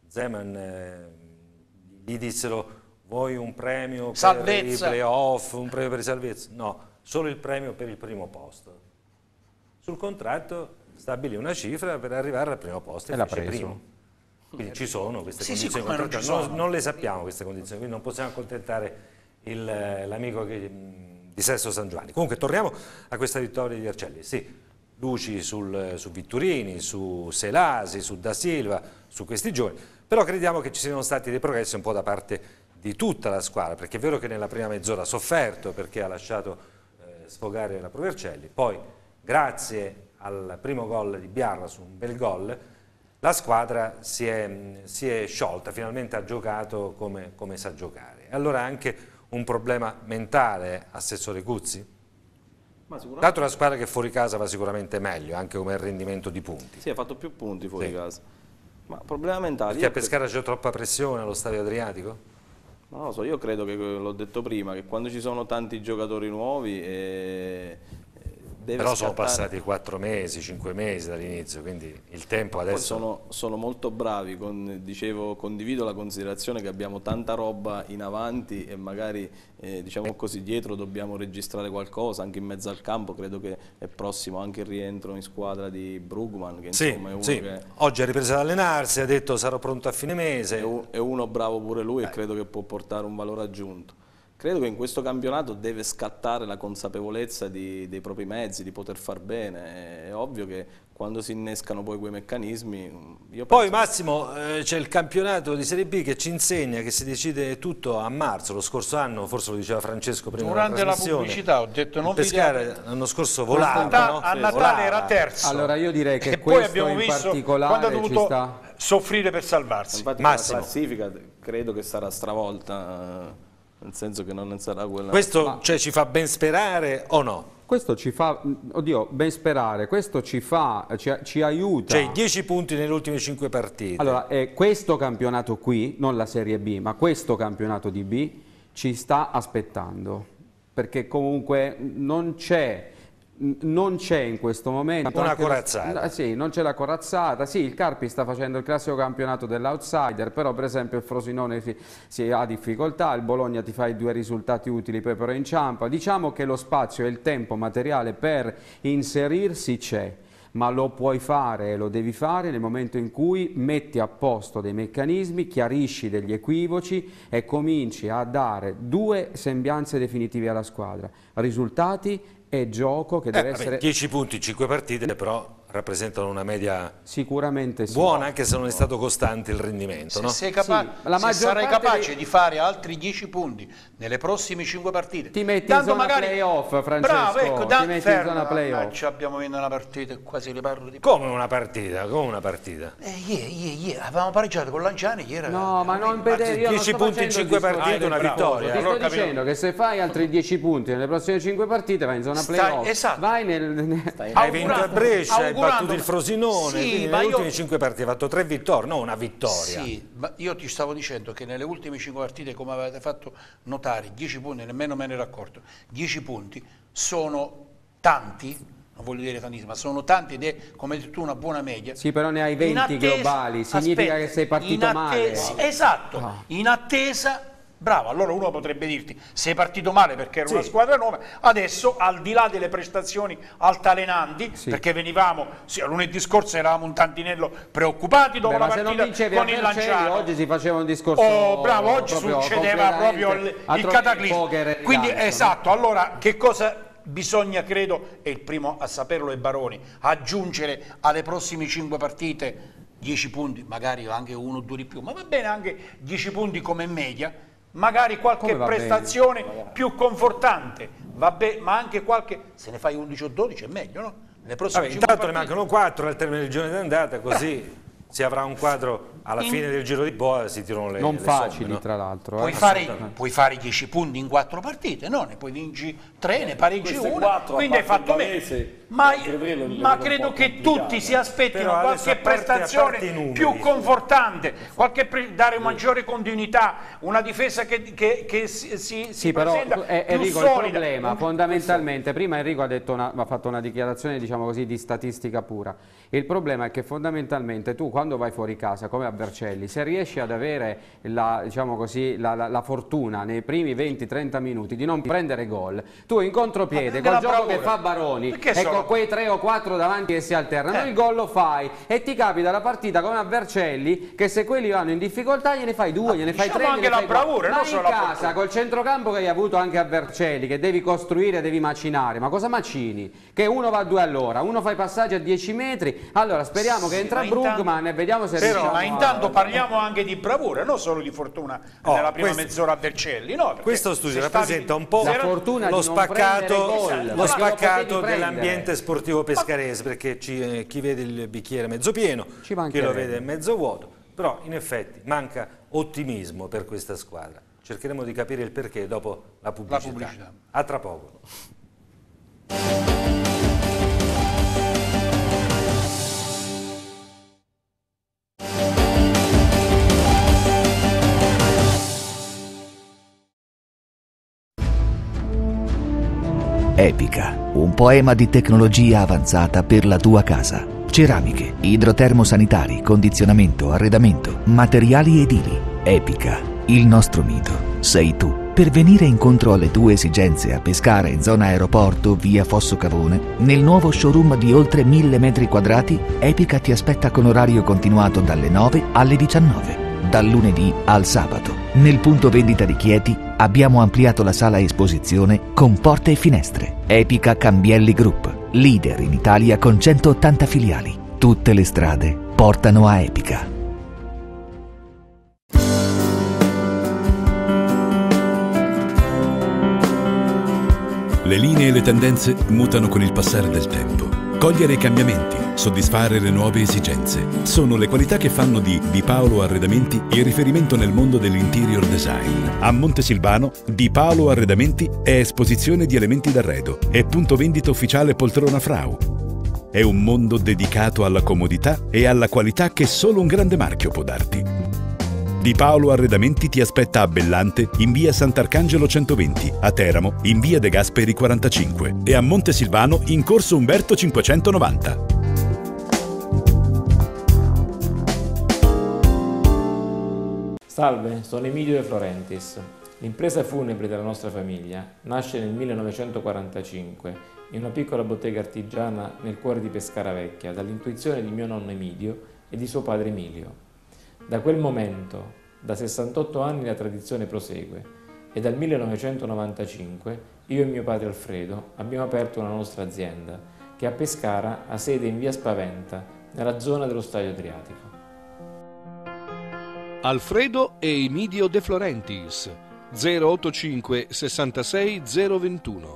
gli dissero vuoi un premio per i playoff, un premio per i salvezza? No, solo il premio per il primo posto. Sul contratto stabilì una cifra per arrivare al primo posto e fece primo. Quindi ci sono queste condizioni contrattuali, non le sappiamo queste condizioni, quindi non possiamo accontentare l'amico di Sesto San Giovanni. Comunque torniamo a questa vittoria di Vercelli. Sì, luci su Vitturini, su Selasi, su Da Silva, su questi giovani, però crediamo che ci siano stati dei progressi un po' da parte di tutta la squadra, perché è vero che nella prima mezz'ora ha sofferto perché ha lasciato sfogare la Pro Vercelli, poi grazie al primo gol di Biarra su un bel gol la squadra si è sciolta, finalmente ha giocato come sa giocare. Allora anche un problema mentale, Assessore Cuzzi? Dato una squadra che fuori casa va sicuramente meglio, anche come rendimento di punti. Sì, ha fatto più punti fuori casa. Ma problema mentale... Perché a Pescara c'è troppa pressione allo Stadio Adriatico? Non lo so, io credo che, l'ho detto prima, che quando ci sono tanti giocatori nuovi... Però sono passati 4 mesi, 5 mesi dall'inizio, quindi il tempo adesso... Sono molto bravi, dicevo, condivido la considerazione che abbiamo tanta roba in avanti e magari, diciamo così, dietro dobbiamo registrare qualcosa, anche in mezzo al campo, credo che è prossimo anche il rientro in squadra di Brugman, che insomma è uno che... Oggi ha ripreso ad allenarsi, ha detto sarò pronto a fine mese. È uno bravo pure lui e credo che può portare un valore aggiunto. Credo che in questo campionato deve scattare la consapevolezza dei propri mezzi, di poter far bene. È ovvio che quando si innescano poi quei meccanismi... Poi Massimo, c'è il campionato di Serie B che ci insegna che si decide tutto a marzo. Lo scorso anno, forse lo diceva Francesco prima durante la pubblicità, ho detto non Pescara l'anno scorso volava, no? A Natale era terzo. Allora io direi che poi abbiamo visto quando ha dovuto soffrire per salvarsi. Infatti la classifica credo che sarà stravolta... Nel senso che non sarà quella... Questo ci fa ben sperare o no? Questo ci fa, oddio, ben sperare, questo ci aiuta. Cioè 10 punti nelle ultime 5 partite. Allora, questo campionato qui, non la Serie B, ma questo campionato di B ci sta aspettando, perché comunque non c'è in questo momento una corazzata. Sì, non c'è la corazzata. Sì, il Carpi sta facendo il classico campionato dell'outsider, però per esempio il Frosinone si ha difficoltà, il Bologna ti fa i 2 risultati utili, poi però inciampa. Diciamo che lo spazio e il tempo materiale per inserirsi c'è, ma lo puoi fare e lo devi fare nel momento in cui metti a posto dei meccanismi, chiarisci degli equivoci e cominci a dare 2 sembianze definitive alla squadra: risultati e gioco che deve essere... 10 punti in 5 partite però rappresentano una media sicuramente buona, anche se non è stato costante il rendimento. No? Se sarai capace di fare altri 10 punti nelle prossime 5 partite, ti metti in zona playoff, Francesco. Bravo, ecco, ti metti in zona playoff. Abbiamo vinto una partita e quasi le parlo di... Come una partita? Come una partita? Ieri avevamo pareggiato con Lanciani. No, ma non vedere, 10 punti in 5 partite, una vittoria. Ti sto dicendo che se fai altri 10 punti nelle prossime 5 partite vai in zona playoff. Esatto. Vai hai vinto a Brescia, hai battuto il Frosinone, sì, quindi nelle ultime 5 partite hai fatto 3 vittorie, non una vittoria. Sì, ma io ti stavo dicendo che nelle ultime 5 partite, come avete fatto notare, 10 punti, nemmeno me ne ero accorto, 10 punti sono tanti, non voglio dire tantissimi, ma sono tanti ed è, come hai detto tu, una buona media. Sì, però ne hai 20 globali, significa che sei partito male. Esatto, in attesa... Bravo, allora uno potrebbe dirti, sei partito male perché era una squadra nuova, adesso al di là delle prestazioni altalenanti, perché venivamo, lunedì scorso eravamo un tantinello preoccupati dopo la partita con il Lanciano. Oggi si faceva un discorso bravo, oggi succedeva proprio il cataclisma. Quindi esatto, allora che cosa bisogna, credo, e il primo a saperlo è Baroni, aggiungere alle prossime 5 partite 10 punti, magari anche 1 o 2 di più, ma va bene anche 10 punti come media, magari qualche prestazione più confortante, vabbè, ma anche qualche, se ne fai 11 o 12 è meglio, no? Intanto ne mancano 4 al termine del girone d'andata, così si avrà un quadro alla fine del giro di boa si tirano le non facili somme, no? tra l'altro. Puoi fare 10 punti in 4 partite, no? Ne puoi vinci 3, ne pareggi una, quindi hai fatto meno. Ma credo che tutti si aspettino qualche prestazione più confortante, dare maggiore continuità, una difesa che si presenta più Enrico, solida. il problema fondamentalmente, prima Enrico ha fatto una dichiarazione, diciamo così, di statistica pura. Il problema è che fondamentalmente tu quando vai fuori casa come a Vercelli, se riesci ad avere diciamo così, la fortuna nei primi 20-30 minuti di non prendere gol, tu in contropiede col gioco che fa Baroni e con quei 3 o 4 davanti che si alternano, il gol lo fai e ti capita la partita come a Vercelli che se quelli vanno in difficoltà gliene fai 2, gliene fai 3, anche la bravura, ma in casa col centrocampo che hai avuto anche a Vercelli, che devi costruire, devi macinare, ma cosa macini? Che uno va a 2 all'ora, uno fa i passaggi a 10 metri, allora speriamo che entra Brugman e vediamo se riusciamo. Ma intanto parliamo anche di bravura, non solo di fortuna nella prima mezz'ora a Vercelli, no? Questo studio rappresenta un po' la fortuna lo di non spaccato gol, dell'ambiente sportivo pescarese, perché chi vede il bicchiere mezzo pieno, chi lo vede mezzo vuoto, però in effetti manca ottimismo per questa squadra. Cercheremo di capire il perché dopo la pubblicità. A tra poco. Epica, un poema di tecnologia avanzata per la tua casa. Ceramiche, idrotermosanitari, condizionamento, arredamento, materiali edili. Epica, il nostro mito sei tu. Per venire incontro alle tue esigenze a Pescara in zona aeroporto via Fosso Cavone, nel nuovo showroom di oltre 1000 metri quadrati, Epica ti aspetta con orario continuato dalle 9 alle 19. Dal lunedì al sabato. Nel punto vendita di Chieti abbiamo ampliato la sala esposizione con porte e finestre. Epica Cambielli Group, leader in Italia con 180 filiali. Tutte le strade portano a Epica. Le linee e le tendenze mutano con il passare del tempo. Cogliere i cambiamenti, soddisfare le nuove esigenze, sono le qualità che fanno di Paolo Arredamenti il riferimento nel mondo dell'interior design. A Montesilvano, Di Paolo Arredamenti è esposizione di elementi d'arredo e punto vendita ufficiale Poltrona Frau. È un mondo dedicato alla comodità e alla qualità che solo un grande marchio può darti. Di Paolo Arredamenti ti aspetta a Bellante in via Sant'Arcangelo 120, a Teramo in via De Gasperi 45 e a Montesilvano in corso Umberto 590. Salve, sono Emilio De Florentis. L'impresa funebre della nostra famiglia nasce nel 1945 in una piccola bottega artigiana nel cuore di Pescara Vecchia dall'intuizione di mio nonno Emilio e di suo padre Emilio. Da quel momento, da 68 anni, la tradizione prosegue e dal 1995 io e mio padre Alfredo abbiamo aperto una nostra azienda che a Pescara ha sede in via Spaventa, nella zona dello Stadio Adriatico. Alfredo e Emilio De Florentis, 085 66 021.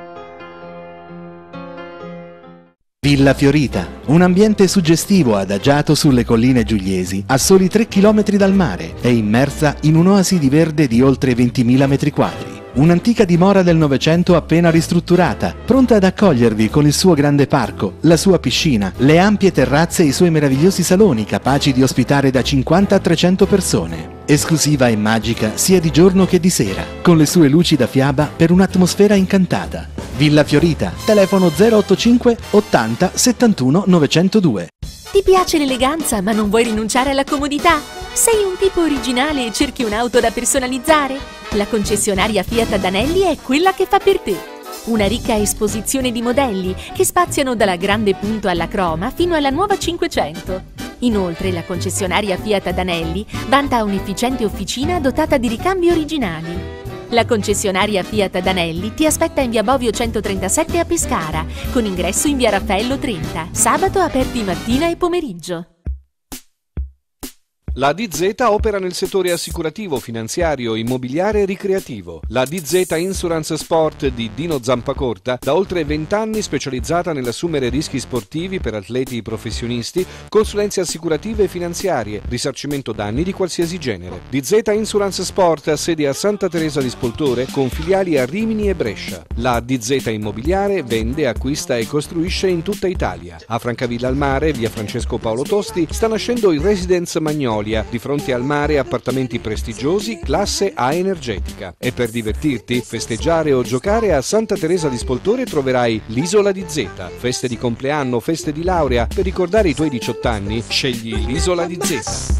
Villa Fiorita, un ambiente suggestivo adagiato sulle colline giugliesi, a soli 3 km dal mare, è immersa in un'oasi di verde di oltre 20.000 metri quadri. Un'antica dimora del Novecento appena ristrutturata, pronta ad accogliervi con il suo grande parco, la sua piscina, le ampie terrazze e i suoi meravigliosi saloni capaci di ospitare da 50 a 300 persone. Esclusiva e magica sia di giorno che di sera, con le sue luci da fiaba per un'atmosfera incantata. Villa Fiorita, telefono 085 80 71 902. Ti piace l'eleganza ma non vuoi rinunciare alla comodità? Sei un tipo originale e cerchi un'auto da personalizzare? La concessionaria Fiat ad Anelli è quella che fa per te. Una ricca esposizione di modelli che spaziano dalla grande punto alla croma fino alla nuova 500. Inoltre la concessionaria Fiat ad Anelli vanta un'efficiente officina dotata di ricambi originali. La concessionaria Fiat ad Anelli ti aspetta in via Bovio 137 a Pescara, con ingresso in via Raffaello 30, sabato aperti mattina e pomeriggio. La DZ opera nel settore assicurativo, finanziario, immobiliare e ricreativo. La DZ Insurance Sport di Dino Zampacorta, da oltre 20 anni specializzata nell'assumere rischi sportivi per atleti professionisti, consulenze assicurative e finanziarie, risarcimento danni di qualsiasi genere. DZ Insurance Sport ha sede a Santa Teresa di Spoltore con filiali a Rimini e Brescia. La DZ Immobiliare vende, acquista e costruisce in tutta Italia. A Francavilla al Mare, via Francesco Paolo Tosti, sta nascendo il Residence Magnolia, di fronte al mare, appartamenti prestigiosi, classe A energetica. E per divertirti, festeggiare o giocare, a Santa Teresa di Spoltore troverai l'Isola di Z. Feste di compleanno, feste di laurea, per ricordare i tuoi 18 anni, scegli l'Isola di Z.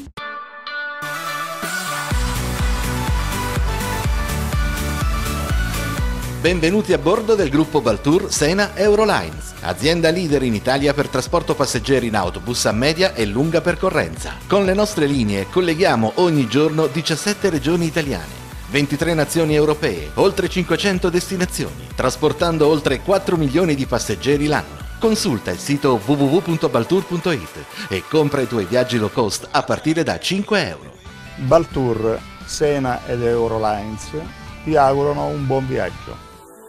Benvenuti a bordo del gruppo Baltour Sena Eurolines, azienda leader in Italia per trasporto passeggeri in autobus a media e lunga percorrenza. Con le nostre linee colleghiamo ogni giorno 17 regioni italiane, 23 nazioni europee, oltre 500 destinazioni, trasportando oltre 4 milioni di passeggeri l'anno. Consulta il sito www.baltour.it e compra i tuoi viaggi low cost a partire da 5 euro. Baltour, Sena ed Eurolines vi augurano un buon viaggio.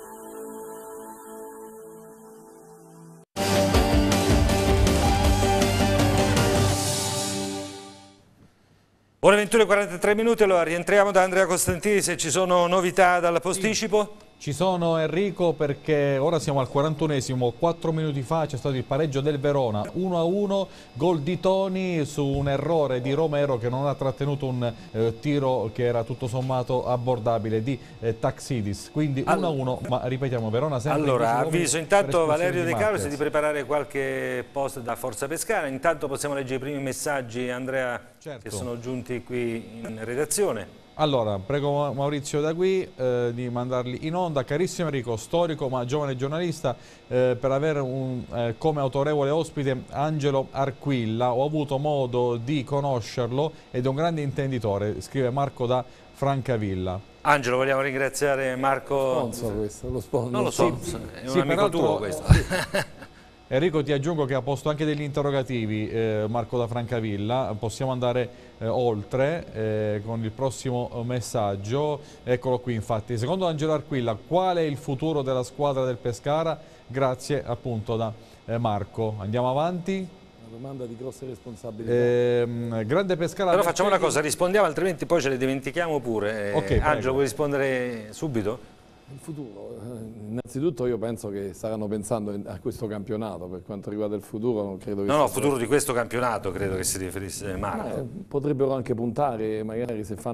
Ore 21:43, allora rientriamo da Andrea Costantini, se ci sono novità dal posticipo. Ci sono, Enrico, perché ora siamo al 41esimo, 4 minuti fa c'è stato il pareggio del Verona, 1-1, gol di Toni su un errore di Romero che non ha trattenuto un tiro che era tutto sommato abbordabile di Taxidis, quindi 1-1, ma ripetiamo, Verona sempre. Allora, avviso intanto Valerio De Carlos di preparare qualche post da Forza Pescara, intanto possiamo leggere i primi messaggi, Andrea, che sono giunti qui in redazione. Allora, prego Maurizio da qui di mandarli in onda. Carissimo Enrico, storico ma giovane giornalista, per avere come autorevole ospite Angelo Arquilla. Ho avuto modo di conoscerlo ed è un grande intenditore, scrive Marco da Francavilla. Angelo, vogliamo ringraziare Marco. Sponsor questo, lo sponsor. Non lo so, è un amico tuo questo. Enrico, ti aggiungo che ha posto anche degli interrogativi, Marco da Francavilla, possiamo andare oltre con il prossimo messaggio, eccolo qui infatti. Secondo Angelo Arquilla, qual è il futuro della squadra del Pescara? Grazie appunto da Marco. Andiamo avanti. Una domanda di grosse responsabilità. Grande Pescara. Però facciamo una cosa, rispondiamo, altrimenti poi ce le dimentichiamo pure. Okay, Angelo, vuoi rispondere subito? Il futuro, innanzitutto io penso che staranno pensando a questo campionato, per quanto riguarda il futuro non credo che... No, futuro di questo campionato credo che si riferisse Marco. Potrebbero anche puntare, magari se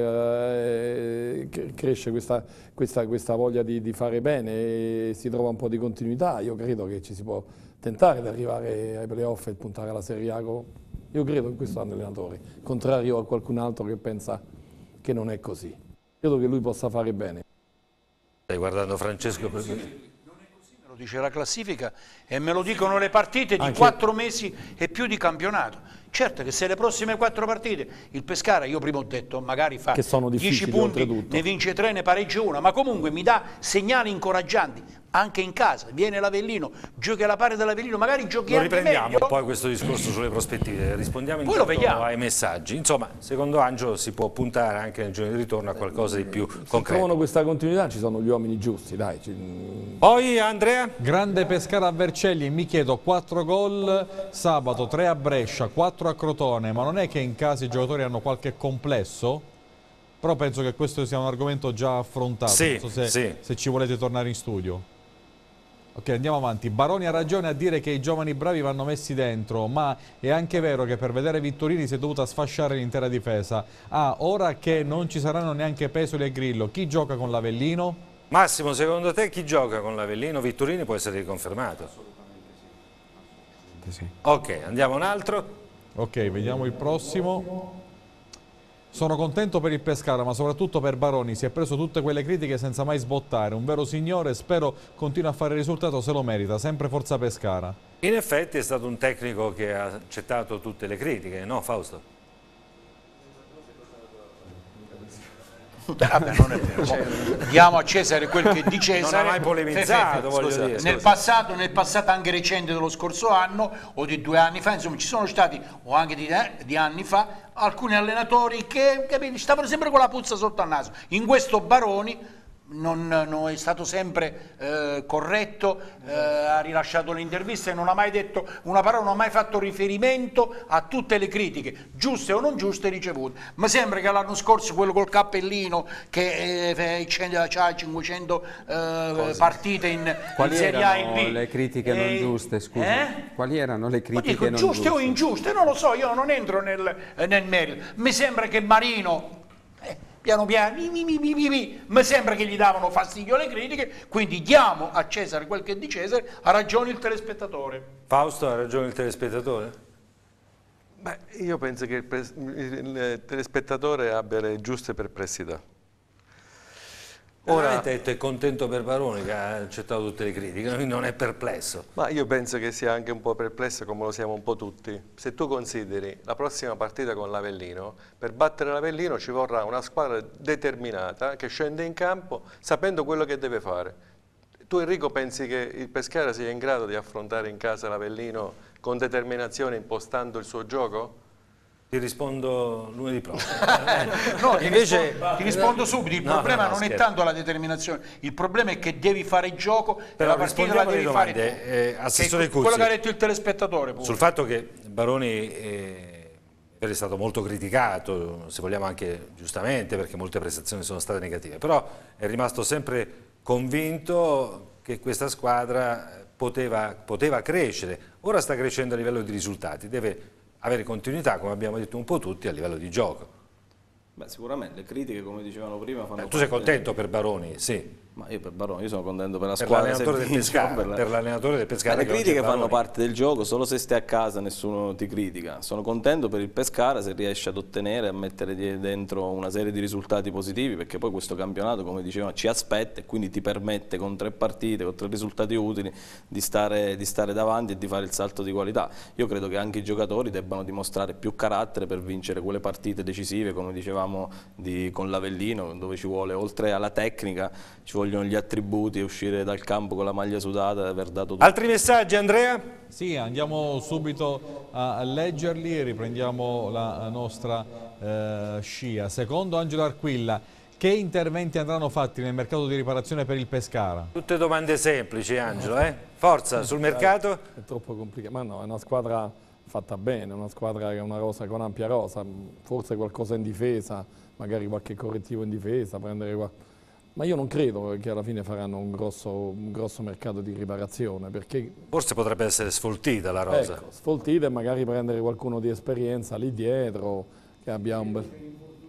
cresce questa voglia di fare bene e si trova un po' di continuità, io credo che ci si può tentare di arrivare ai playoff e puntare alla Serie A. Io credo in questo allenatore, contrario a qualcun altro che pensa che non è così. Credo che lui possa fare bene. Stai guardando Francesco? Non è così, me lo dice la classifica e me lo dicono le partite di 4 mesi e più di campionato. Certo che se le prossime 4 partite il Pescara, io prima ho detto, magari fa 10 punti, ne vince 3, ne pareggia 1, ma comunque mi dà segnali incoraggianti. Anche in casa, viene l'Avellino, giochi alla pari dell'Avellino, magari giochi anche meglio. Lo riprendiamo poi questo discorso sulle prospettive, rispondiamo intanto ai messaggi. Insomma, secondo Angelo si può puntare anche nel giorno di ritorno a qualcosa di più concreto. Se trovano questa continuità ci sono gli uomini giusti, dai. Poi Andrea? Grande Pescara a Vercelli, mi chiedo 4 gol sabato, 3 a Brescia, 4 a Crotone, ma non è che in casa i giocatori hanno qualche complesso? Però penso che questo sia un argomento già affrontato, sì, non so se ci volete tornare in studio. Ok, andiamo avanti. Baroni ha ragione a dire che i giovani bravi vanno messi dentro, ma è anche vero che per vedere Vittorini si è dovuta sfasciare l'intera difesa. Ora che non ci saranno neanche Pesoli e Grillo, chi gioca con l'Avellino? Massimo, secondo te chi gioca con l'Avellino? Vittorini può essere riconfermato? Assolutamente sì. Ok, andiamo a un altro. Ok, vediamo il prossimo. Sono contento per il Pescara, ma soprattutto per Baroni, si è preso tutte quelle critiche senza mai sbottare, un vero signore, spero continui a fare il risultato, se lo merita, sempre Forza Pescara. In effetti è stato un tecnico che ha accettato tutte le critiche, no Fausto? Vabbè, non è vero. Diamo a Cesare quel che è di Cesare. Non ha mai polemizzato, voglio dire. Nel passato anche recente dello scorso anno o di 2 anni fa, insomma, ci sono stati, o anche di anni fa, alcuni allenatori che, capite, stavano sempre con la puzza sotto al naso. In questo Baroni non è stato sempre corretto, ha rilasciato le interviste, non ha mai detto una parola, non ha mai fatto riferimento a tutte le critiche, giuste o non giuste, ricevute. Ma sembra che l'anno scorso quello col cappellino che ha 500 partite in Serie A e in B. Quali erano le critiche non giuste, scusa? Quali erano le critiche non giuste giuste? o ingiuste? Non lo so, io non entro nel merito. Mi sembra che Marino piano piano, mi sembra che gli davano fastidio le critiche, quindi diamo a Cesare quel che è di Cesare, ha ragione il telespettatore. Fausto, ha ragione il telespettatore? Beh, io penso che il telespettatore abbia le giuste perplessità. Ora è contento per Baroni che ha accettato tutte le critiche, quindi non è perplesso. Ma io penso che sia anche un po' perplesso, come lo siamo un po' tutti. Se tu consideri la prossima partita con l'Avellino, per battere l'Avellino ci vorrà una squadra determinata che scende in campo sapendo quello che deve fare. Tu, Enrico, pensi che il Pescara sia in grado di affrontare in casa l'Avellino con determinazione, impostando il suo gioco? Ti rispondo lunedì prossimo. No, ti rispondo subito. Il problema non è tanto la determinazione, il problema è che devi fare gioco e la partita la devi fare tu. Assessore Cuzzi, quello che ha detto il telespettatore. Pure. Sul fatto che Baroni è stato molto criticato, se vogliamo anche giustamente, perché molte prestazioni sono state negative, però è rimasto sempre convinto che questa squadra poteva crescere. Ora sta crescendo a livello di risultati, deve avere continuità, come abbiamo detto un po' tutti, a livello di gioco. Beh, sicuramente le critiche, come dicevano prima, fanno tu sei contento per Baroni? Sì. Ma io per Baroni, io sono contento per la squadra. Per l'allenatore del Pescara. Le critiche fanno parte del gioco, solo se stai a casa nessuno ti critica. Sono contento per il Pescara se riesce ad ottenere, a mettere dentro una serie di risultati positivi, perché poi questo campionato, come dicevano, ci aspetta e quindi ti permette con 3 partite, con 3 risultati utili, di stare davanti e di fare il salto di qualità. Io credo che anche i giocatori debbano dimostrare più carattere per vincere quelle partite decisive, come dicevamo con l'Avellino, dove ci vuole, oltre alla tecnica, ci vogliono gli attributi e uscire dal campo con la maglia sudata e aver dato tutto. Altri messaggi, Andrea? Sì, andiamo subito a leggerli e riprendiamo la nostra scia. Secondo Angelo Arquilla, che interventi andranno fatti nel mercato di riparazione per il Pescara? Tutte domande semplici, Angelo, Forza, sul mercato? È troppo complicato, ma no, è una squadra fatta bene, una squadra che è una rosa con ampia rosa, forse qualcosa in difesa, magari qualche correttivo in difesa, ma io non credo che alla fine faranno un grosso mercato di riparazione, perché forse potrebbe essere sfoltita la rosa. Ecco, sfoltita e magari prendere qualcuno di esperienza lì dietro, che abbia un bel...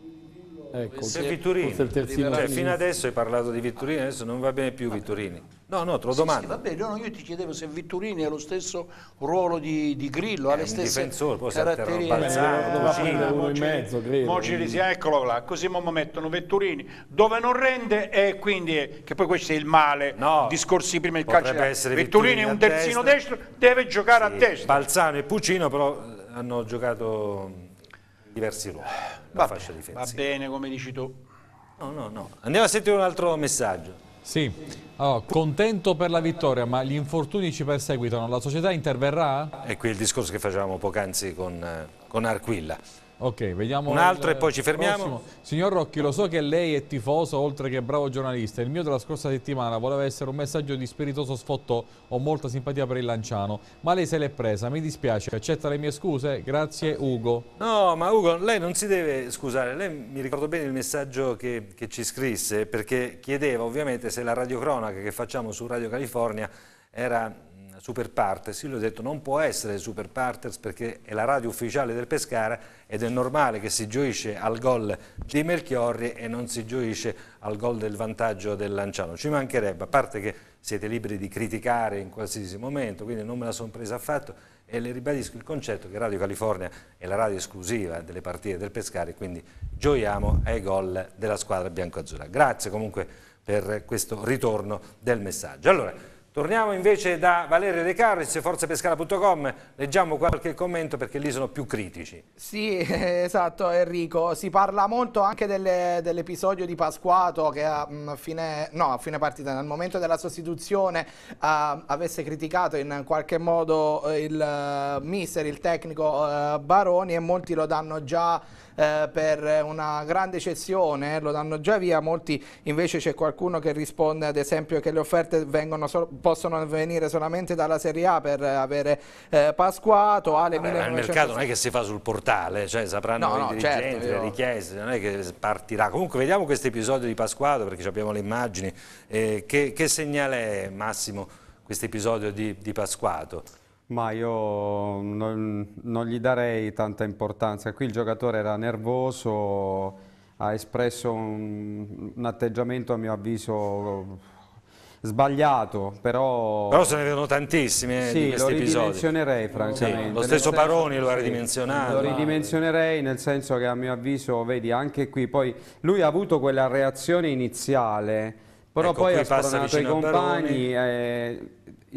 Ecco, Vitturini. Fino adesso hai parlato di Vitturini, adesso non va bene più Vitturini. No, te lo domando. Sì, vabbè, io ti chiedevo se Vitturini ha lo stesso ruolo di Grillo, ha le stesse caratteristiche. Uno in mezzo, credo. Eccolo là, così mi mettono Vitturini dove non rende e quindi, che poi questo è il male, discorsi prima il calcio. Vitturini è un terzino destro, deve giocare a destra. Balzano e Puccino però hanno giocato diversi ruoli. Va bene, come dici tu. No. Andiamo a sentire un altro messaggio. Sì, contento per la vittoria, ma gli infortuni ci perseguitano, la società interverrà? È qui il discorso che facevamo poc'anzi con Arquilla. Ok, vediamo un altro e poi ci fermiamo. Prossimo. Signor Rocchi, lo so che lei è tifoso oltre che bravo giornalista. Il mio della scorsa settimana voleva essere un messaggio di spiritoso sfottò. Ho molta simpatia per il Lanciano, ma lei se l'è presa, mi dispiace. Accetta le mie scuse? Grazie, Ugo. No, ma Ugo, lei non si deve scusare. Lei, mi ricordo bene il messaggio che ci scrisse, perché chiedeva ovviamente se la radiocronaca che facciamo su Radio California era super partes. Io gli ho detto non può essere super partes perché è la radio ufficiale del Pescara ed è normale che si gioisce al gol di Melchiorri e non si gioisce al gol del vantaggio del Lanciano. Ci mancherebbe, a parte che siete liberi di criticare in qualsiasi momento, quindi non me la sono presa affatto e le ribadisco il concetto che Radio California è la radio esclusiva delle partite del Pescara e quindi gioiamo ai gol della squadra biancoazzurra. Grazie comunque per questo ritorno del messaggio. Allora, Torniamo invece da Valerio De Carlis, forzapescara.com, leggiamo qualche commento perché lì sono più critici. Sì, esatto Enrico, si parla molto anche dell'episodio di Pasquato che a fine partita, nel momento della sostituzione, avesse criticato in qualche modo il mister, il tecnico Baroni, e molti lo danno già per una grande cessione, lo danno già via. Molti invece, c'è qualcuno che risponde ad esempio che le offerte possono venire solamente dalla Serie A per avere Pasquato. Il mercato non è che si fa sul portale, cioè sapranno i dirigenti, le richieste, non è che partirà. Comunque vediamo questo episodio di Pasquato perché abbiamo le immagini. Che segnale è, Massimo, questo episodio di Pasquato? Ma io non gli darei tanta importanza. Qui il giocatore era nervoso, ha espresso un atteggiamento a mio avviso sbagliato, però se ne vedono tantissimi di questi episodi. Lo ridimensionerei francamente. Sì, lo stesso Baroni lo ha ridimensionato. Lo ridimensionerei nel senso che a mio avviso, vedi, anche qui poi lui ha avuto quella reazione iniziale, però poi ha spronato i compagni.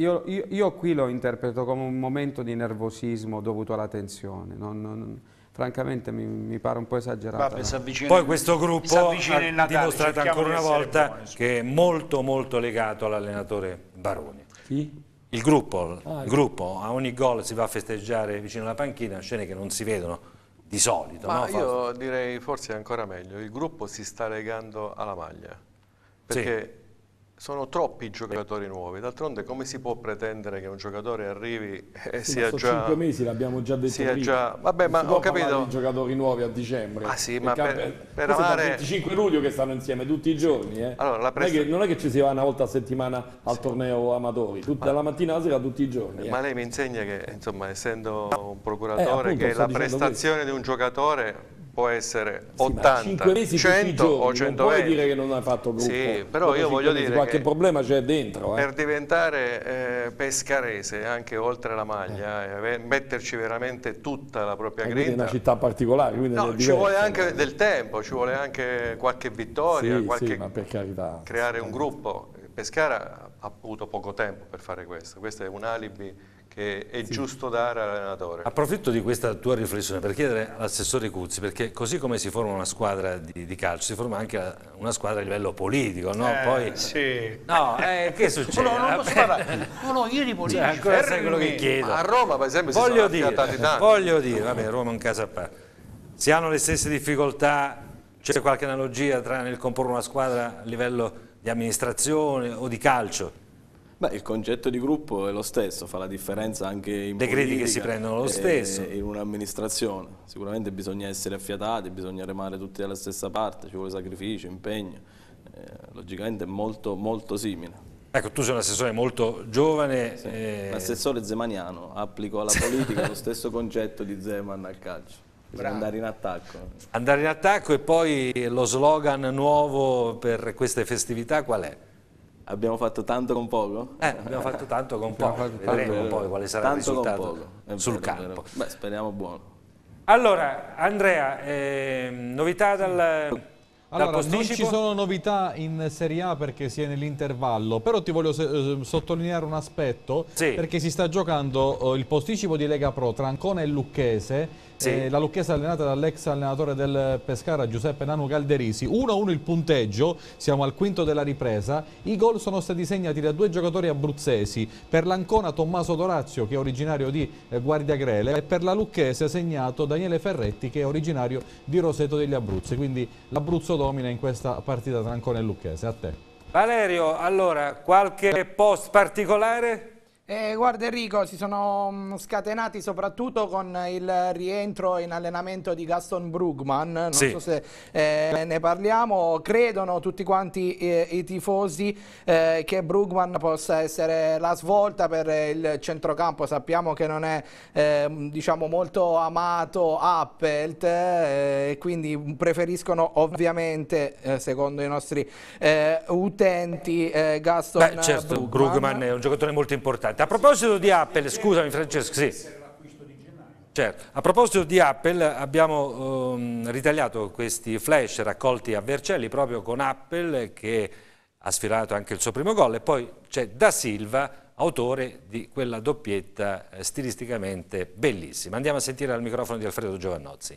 Io qui lo interpreto come un momento di nervosismo dovuto alla tensione, francamente mi pare un po' esagerato. Poi questo gruppo ha dimostrato ancora una volta che è molto molto legato all'allenatore Baroni. Sì? Il gruppo a ogni gol si va a festeggiare vicino alla panchina, scene che non si vedono di solito. Ma io direi forse ancora meglio, il gruppo si sta legando alla maglia, perché sono troppi i giocatori nuovi, d'altronde come si può pretendere che un giocatore arrivi e sia già... 5 mesi, l'abbiamo già detto prima. Vabbè, ma ho capito... di giocatori nuovi a dicembre. Ah sì, ma per amare... È il 25 luglio che stanno insieme tutti i giorni. Allora, non è che ci si va una volta a settimana al torneo amatori, dalla mattina alla sera tutti i giorni. Ma lei mi insegna che, insomma, essendo un procuratore, che la prestazione di un giocatore può essere 80, 5 mesi 100 o 120. Non puoi dire che non hai fatto gruppo. Sì, però io voglio dire qualche problema c'è dentro. Per diventare pescarese anche oltre la maglia, metterci veramente tutta la propria grinta. È una città particolare, quindi no, ci vuole anche del tempo, ci vuole anche qualche vittoria, ma per carità, creare un gruppo. Pescara ha avuto poco tempo per fare questo è un alibi che è giusto dare all'allenatore. Approfitto di questa tua riflessione per chiedere all'assessore Cuzzi, perché così come si forma una squadra di calcio, si forma anche una squadra a livello politico, no? Poi... Sì. No, che succede? Non posso parlare. No, io di politica. Ancora sai quello che chiedo. A Roma, per esempio, voglio dire, vabbè, Roma è un caso a parte. Si hanno le stesse difficoltà, c'è qualche analogia tra nel comporre una squadra a livello di amministrazione o di calcio? Beh, il concetto di gruppo è lo stesso, fa la differenza anche in politica. Le critiche si prendono lo stesso. In un'amministrazione. Sicuramente bisogna essere affiatati, bisogna remare tutti dalla stessa parte, ci vuole sacrificio, impegno. Logicamente è molto, molto simile. Ecco, tu sei un assessore molto giovane. Sì. L'assessore zemaniano, applico alla politica lo stesso concetto di Zeman al calcio. Bisogna andare in attacco. Andare in attacco, e poi lo slogan nuovo per queste festività qual è? Abbiamo fatto tanto con poco? Abbiamo fatto tanto con poco, vedremo poi quale sarà il risultato sul campo. Beh, speriamo buono. Allora, Andrea, novità dal Allora, non ci sono novità in Serie A perché si è nell'intervallo, però ti voglio sottolineare un aspetto, perché si sta giocando il posticipo di Lega Pro tra Ancona e Lucchese. La Lucchese è allenata dall'ex allenatore del Pescara Giuseppe Nanu Calderisi. 1-1 il punteggio, siamo al quinto della ripresa. I gol sono stati segnati da due giocatori abruzzesi. Per l'Ancona Tommaso Dorazio, che è originario di Guardiagrele, e per la Lucchese ha segnato Daniele Ferretti, che è originario di Roseto degli Abruzzi. Quindi l'Abruzzo domina in questa partita tra Ancona e Lucchese. A te. Valerio, allora, qualche post particolare? Guarda Enrico, si sono scatenati soprattutto con il rientro in allenamento di Gaston Brugman, non so se ne parliamo. Credono tutti quanti i tifosi che Brugman possa essere la svolta per il centrocampo. Sappiamo che non è diciamo molto amato Appelt, e quindi preferiscono ovviamente, secondo i nostri utenti, Gaston Brugman è un giocatore molto importante. A proposito di Appel, scusami Francesco, certo. A proposito di Appel, abbiamo ritagliato questi flash raccolti a Vercelli proprio con Appel che ha sfilato anche il suo primo gol, e poi c'è Da Silva, autore di quella doppietta stilisticamente bellissima. Andiamo a sentire al microfono di Alfredo Giovannozzi.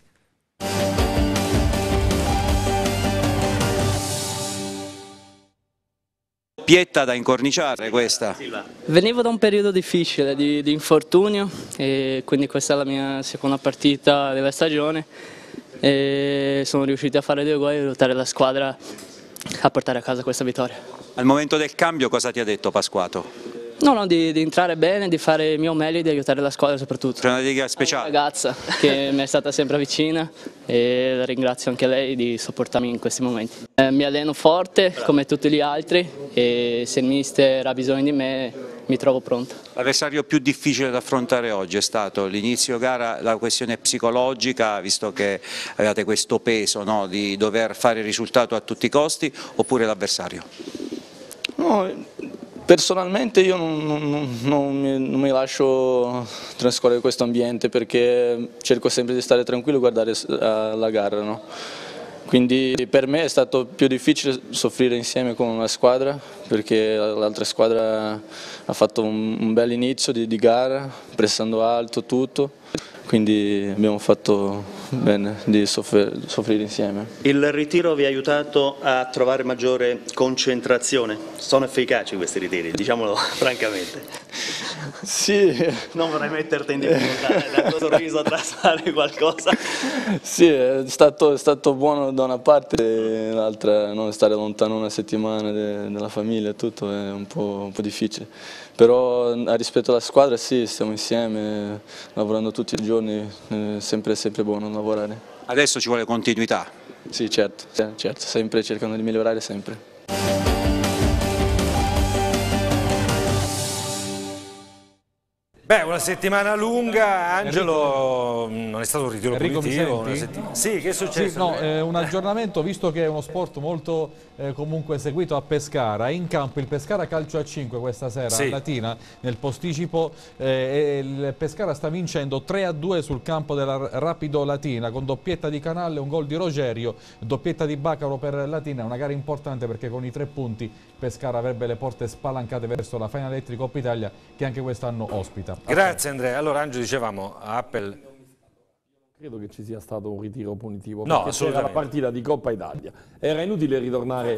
Doppietta da incorniciare questa. Venivo da un periodo difficile di infortunio, e quindi questa è la mia seconda partita della stagione e sono riuscito a fare 2 gol e aiutare la squadra a portare a casa questa vittoria. Al momento del cambio cosa ti ha detto Pasquato? No, di entrare bene, di fare il mio meglio e di aiutare la squadra soprattutto. C'è una dedica speciale? Una ragazza che mi è stata sempre vicina e la ringrazio anche lei di sopportarmi in questi momenti. Mi alleno forte come tutti gli altri e se il mister ha bisogno di me mi trovo pronto. L'avversario più difficile da affrontare oggi è stato l'inizio gara, la questione psicologica, visto che avevate questo peso, no, di dover fare il risultato a tutti i costi, oppure l'avversario? No, personalmente io non mi lascio trascorrere questo ambiente perché cerco sempre di stare tranquillo e guardare la gara, no? Quindi per me è stato più difficile soffrire insieme con una squadra perché l'altra squadra ha fatto un bel inizio di gara, pressando alto tutto. Quindi abbiamo fatto bene di soffrire insieme. Il ritiro vi ha aiutato a trovare maggiore concentrazione? Sono efficaci questi ritiri, diciamolo francamente. Sì. Non vorrei metterti in difficoltà, dal tuo sorriso a trasare qualcosa. Sì, è stato buono da una parte e l'altra non stare lontano una settimana dalla famiglia e tutto è un po' difficile. Però rispetto alla squadra sì, stiamo insieme, lavorando tutti i giorni, è sempre buono lavorare. Adesso ci vuole continuità? Sì, certo, sempre cercando di migliorare sempre. Beh, una settimana lunga, Angelo, non è stato un ritiro punitivo? Sì, che è successo? Sì, no, un aggiornamento, visto che è uno sport molto comunque seguito a Pescara. In campo il Pescara calcio a 5 questa sera a Latina, nel posticipo, il Pescara sta vincendo 3-2 sul campo della Rapido Latina, con doppietta di Canale, un gol di Rogerio, doppietta di Baccaro per Latina. Una gara importante perché con i 3 punti Pescara avrebbe le porte spalancate verso la Final Electric Coppa Italia, che anche quest'anno ospita. Grazie Andrea. Allora Angelo, dicevamo, Appel... Credo che ci sia stato un ritiro punitivo, no, perché c'era la partita di Coppa Italia. Era inutile ritornare,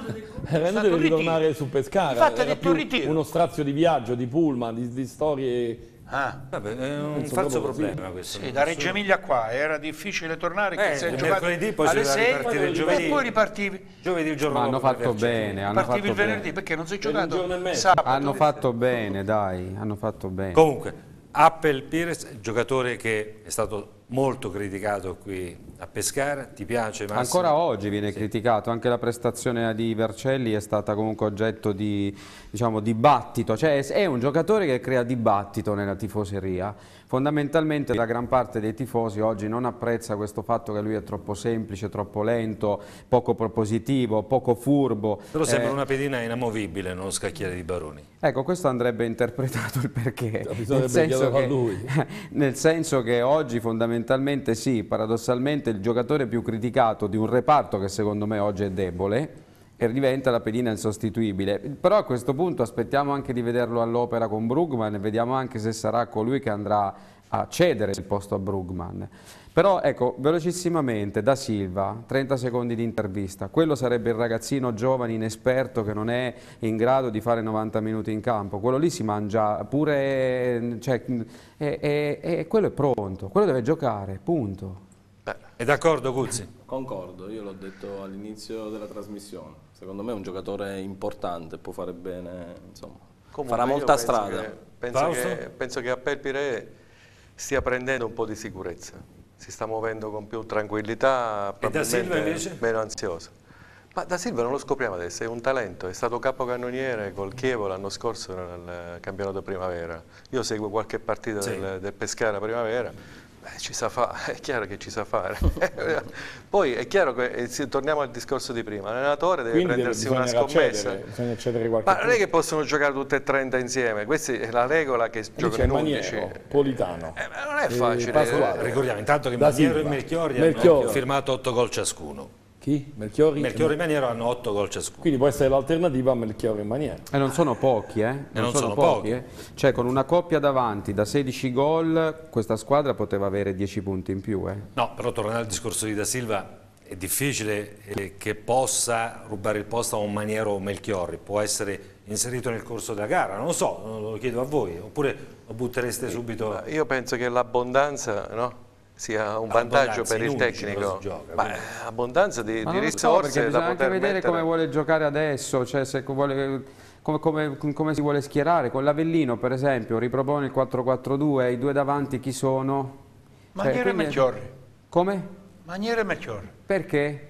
su Pescara, era più uno strazio di viaggio, di pullman, di storie... Vabbè, è un falso problema questo. Sì, da Reggio Emilia qua era difficile tornare, che si è giocato mercoledì, poi alle 6 il giovedì, e poi ripartivi. Giovedì il giorno dopo. Hanno fatto bene, partivi il venerdì perché non si è giocato sabato. Hanno fatto bene, dai, hanno fatto bene. Comunque, Appel Pires, giocatore che è stato molto criticato qui a Pescara, ti piace Massimo? Ancora oggi viene criticato, anche la prestazione di Vercelli è stata comunque oggetto di dibattito, cioè è un giocatore che crea dibattito nella tifoseria. Fondamentalmente la gran parte dei tifosi oggi non apprezza questo fatto che lui è troppo semplice, troppo lento, poco propositivo, poco furbo. Però sembra una pedina inamovibile, non uno scacchiere di Baroni. Ecco, questo andrebbe interpretato il perché, nel senso che oggi fondamentalmente sì, paradossalmente il giocatore più criticato di un reparto che secondo me oggi è debole e diventa la pedina insostituibile. Però a questo punto aspettiamo anche di vederlo all'opera con Brugman e vediamo anche se sarà colui che andrà a cedere il posto a Brugman. Però ecco, velocissimamente, Da Silva, 30 secondi di intervista, quello sarebbe il ragazzino giovane, inesperto, che non è in grado di fare 90 minuti in campo, quello lì si mangia pure, cioè, quello è pronto, quello deve giocare, punto. È d'accordo Guzzi? Concordo, io l'ho detto all'inizio della trasmissione, secondo me è un giocatore importante, può fare bene, insomma, comunque farà molta strada. Penso che Appel Pires stia prendendo un po' di sicurezza, si sta muovendo con più tranquillità, probabilmente meno ansioso. Ma Da Silva non lo scopriamo adesso, è un talento, è stato capocannoniere col Chievo l'anno scorso nel campionato primavera. Io seguo qualche partita del Pescara primavera. Ci sa fare, è chiaro che ci sa fare. Poi è chiaro che torniamo al discorso di prima, l'allenatore deve prendersi una scommessa. Bisogna cedere qualche ma non è che possono giocare tutte e 30 insieme, questa è la regola che giocano in 11. Politano. Ma non è facile. Ricordiamo intanto che Maniero e Melchiorri hanno firmato 8 gol ciascuno. Chi? Melchiorri? Melchiorri e Maniero hanno 8 gol ciascuno. Quindi può essere l'alternativa a Melchiorri e Maniero. E non sono pochi, non sono pochi. Cioè, con una coppia davanti da 16 gol, questa squadra poteva avere 10 punti in più, No, però tornando al discorso di Da Silva, è difficile che possa rubare il posto a un Maniero o Melchiorri, può essere inserito nel corso della gara, non lo so, lo chiedo a voi, oppure lo buttereste subito? Io penso che l'abbondanza, no, sia un vantaggio per il tecnico. Abbondanza di risorse bisogna anche vedere mettere... come vuole giocare adesso, cioè se vuole, come si vuole schierare. Con l'Avellino, per esempio, ripropone il 4-4-2, i due davanti chi sono? Maniero e Melchiorri. Come? Maniero e Melchiorri. Perché?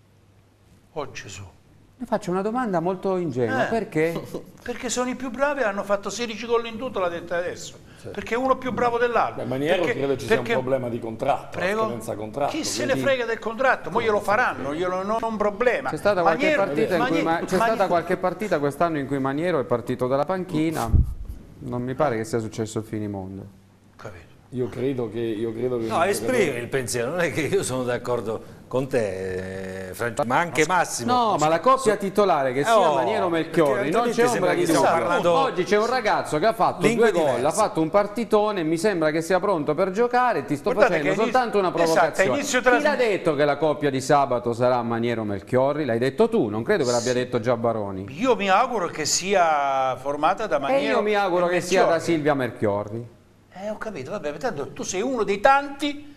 Oh Gesù. Ne faccio una domanda molto ingenua, perché? Perché sono i più bravi e hanno fatto 16 gol in tutto, l'ha detta adesso. Perché è uno più bravo dell'altro. Maniero credo ci sia un problema di contratto, contratto. Chi se ne frega del contratto? Mo glielo faranno, non ho un problema. C'è stata qualche partita quest'anno in cui Maniero è partito dalla panchina, non mi pare che sia successo il finimondo. Capito. Io credo che no, esprimi il pensiero, non è che io sono d'accordo con te, Francesco, ma anche Massimo. No, ma la coppia titolare che sia Maniero Melchiorri, non c'è ombra di dubbio. Oggi c'è un ragazzo che ha fatto 2 gol, ha fatto un partitone, mi sembra che sia pronto per giocare, ti sto facendo soltanto una provocazione. Chi l'ha detto che la coppia di sabato sarà Maniero Melchiorri? L'hai detto tu, non credo che l'abbia detto già Baroni. Io mi auguro che sia formata da Maniero. E io mi auguro che sia da Silvia Melchiorri. Ho capito, vabbè, tanto tu sei uno dei tanti,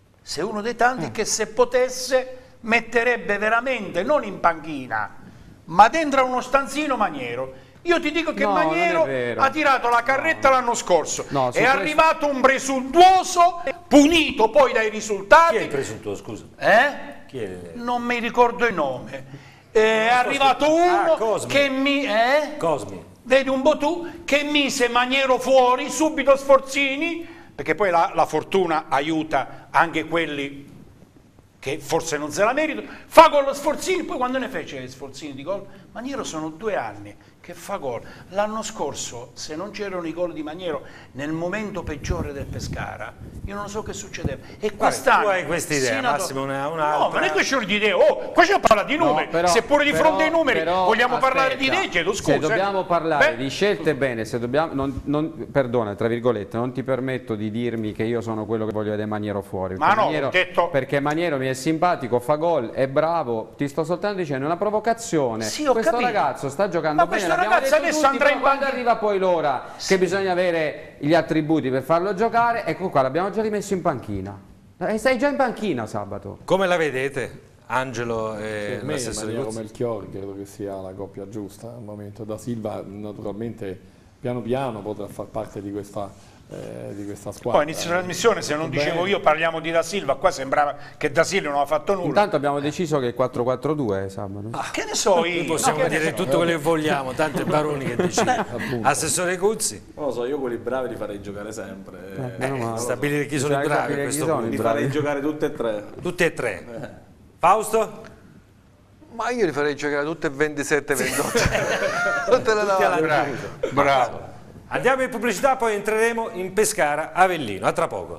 che se potesse metterebbe veramente, non in panchina, ma dentro a uno stanzino Maniero. Io ti dico che Maniero ha tirato la carretta l'anno scorso, è arrivato un presuntuoso, punito poi dai risultati. Chi è il presuntuoso, scusa? Chi è? Non mi ricordo il nome. È arrivato uno che mi... Cosmi. Vedi un po' tu, che mise Maniero fuori, subito Sforzini, perché poi la fortuna aiuta anche quelli che forse non se la meritano, fa gol Sforzini, poi quando ne fece Sforzini di gol? Maniero sono 2 anni che fa gol. L'anno scorso, se non c'erano i gol di Maniero, nel momento peggiore del Pescara, io non so che succedeva. E quest'anno... Tu hai questa idea, Massimo, un'altra... No, ma non è questione di idee, qua si parla di numeri, seppure di fronte ai numeri vogliamo parlare di idee, chiedo scusa. Se dobbiamo parlare di scelte bene, se dobbiamo... perdona, tra virgolette, non ti permetto di dirmi che io sono quello che voglio vedere Maniero fuori. Ma no, ho detto... Perché Maniero mi è simpatico, fa gol, è bravo, ti sto soltanto dicendo, è una provocazione. Sì, questo ragazzo sta giocando bene, ragazzo adesso andrà in quando arriva poi l'ora che bisogna avere gli attributi per farlo giocare, ecco qua, l'abbiamo già rimesso in panchina. E stai già in panchina sabato. Come la vedete, Angelo e l'assessore Melchiorri? Credo che sia la coppia giusta al momento. Da Silva naturalmente piano piano potrà far parte di questa squadra. Poi inizio trasmissione, se non dicevo io parliamo di Da Silva, qua sembrava che Da Silva non aveva fatto nulla. Intanto abbiamo deciso che è 4-4-2 sabato. Che ne so io? Possiamo dire tutto quello che vogliamo, tanto è Baroni che decide. Assessore Cuzzi? Non lo so, io quelli bravi li farei giocare sempre. Stabilire chi sono i bravi a questo punto. Li farei giocare tutte e 3. Tutte e 3. Fausto? Ma io li farei giocare tutte e 27-28. Tutte le davanti. Bravo. Andiamo in pubblicità, poi entreremo in Pescara Avellino. A tra poco.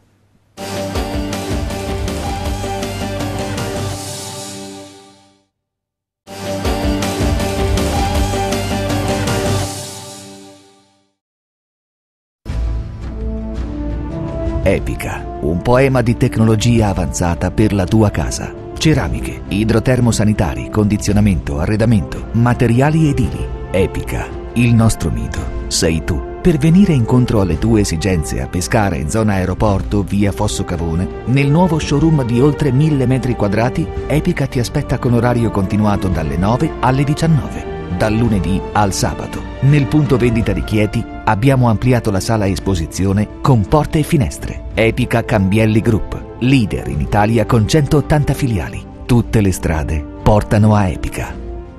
Epica, un poema di tecnologia avanzata per la tua casa. Ceramiche, idrotermosanitari, condizionamento, arredamento, materiali edili. Epica, il nostro mito sei tu. Per venire incontro alle tue esigenze a Pescara in zona aeroporto via Fosso Cavone, nel nuovo showroom di oltre 1000 metri quadrati, Epica ti aspetta con orario continuato dalle 9 alle 19, dal lunedì al sabato. Nel punto vendita di Chieti abbiamo ampliato la sala esposizione con porte e finestre. Epica Cambielli Group, leader in Italia con 180 filiali. Tutte le strade portano a Epica.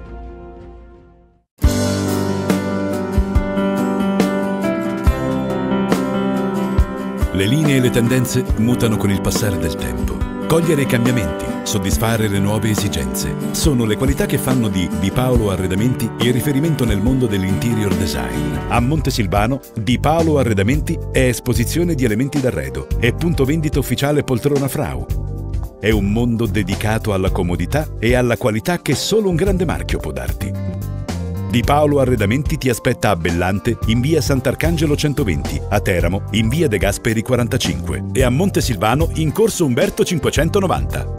Le linee e le tendenze mutano con il passare del tempo. Cogliere i cambiamenti, soddisfare le nuove esigenze, sono le qualità che fanno di Di Paolo Arredamenti il riferimento nel mondo dell'interior design. A Montesilvano, Di Paolo Arredamenti è esposizione di elementi d'arredo e punto vendita ufficiale Poltrona Frau. è un mondo dedicato alla comodità e alla qualità che solo un grande marchio può darti. Di Paolo Arredamenti ti aspetta a Bellante in via Sant'Arcangelo 120, a Teramo in via De Gasperi 45 e a Montesilvano in corso Umberto 590.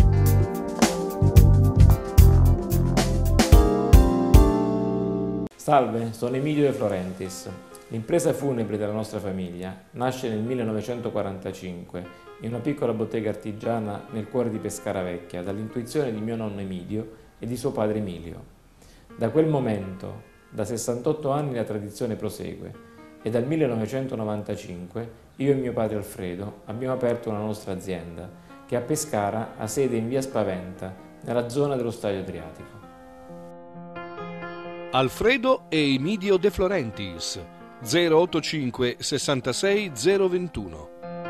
Salve, sono Emilio De Florentis. L'impresa funebre della nostra famiglia nasce nel 1945 in una piccola bottega artigiana nel cuore di Pescara Vecchia dall'intuizione di mio nonno Emidio e di suo padre Emilio. Da quel momento, da 68 anni la tradizione prosegue e dal 1995 io e mio padre Alfredo abbiamo aperto una nostra azienda che a Pescara ha sede in via Spaventa, nella zona dello Stadio Adriatico. Alfredo e Emidio De Florentis 085 66 021.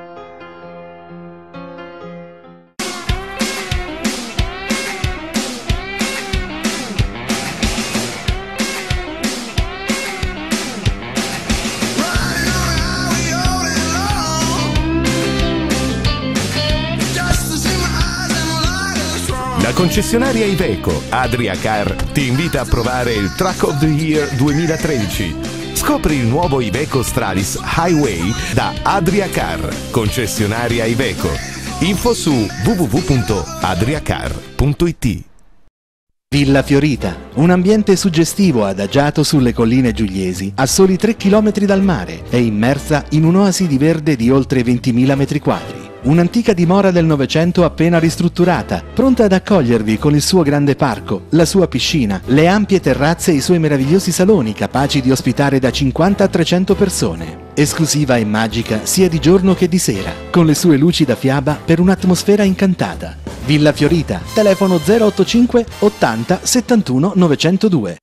La concessionaria Iveco, Adria Car, ti invita a provare il Truck of the Year 2013. Scopri il nuovo Iveco Stralis Highway da Adria Car, concessionaria Iveco. Info su www.adriacar.it. Villa Fiorita, un ambiente suggestivo adagiato sulle colline giugliesi, a soli 3 km dal mare e immersa in un'oasi di verde di oltre 20.000 metri quadri. Un'antica dimora del Novecento appena ristrutturata, pronta ad accogliervi con il suo grande parco, la sua piscina, le ampie terrazze e i suoi meravigliosi saloni capaci di ospitare da 50 a 300 persone. Esclusiva e magica sia di giorno che di sera, con le sue luci da fiaba per un'atmosfera incantata. Villa Fiorita, telefono 085 80 71 902.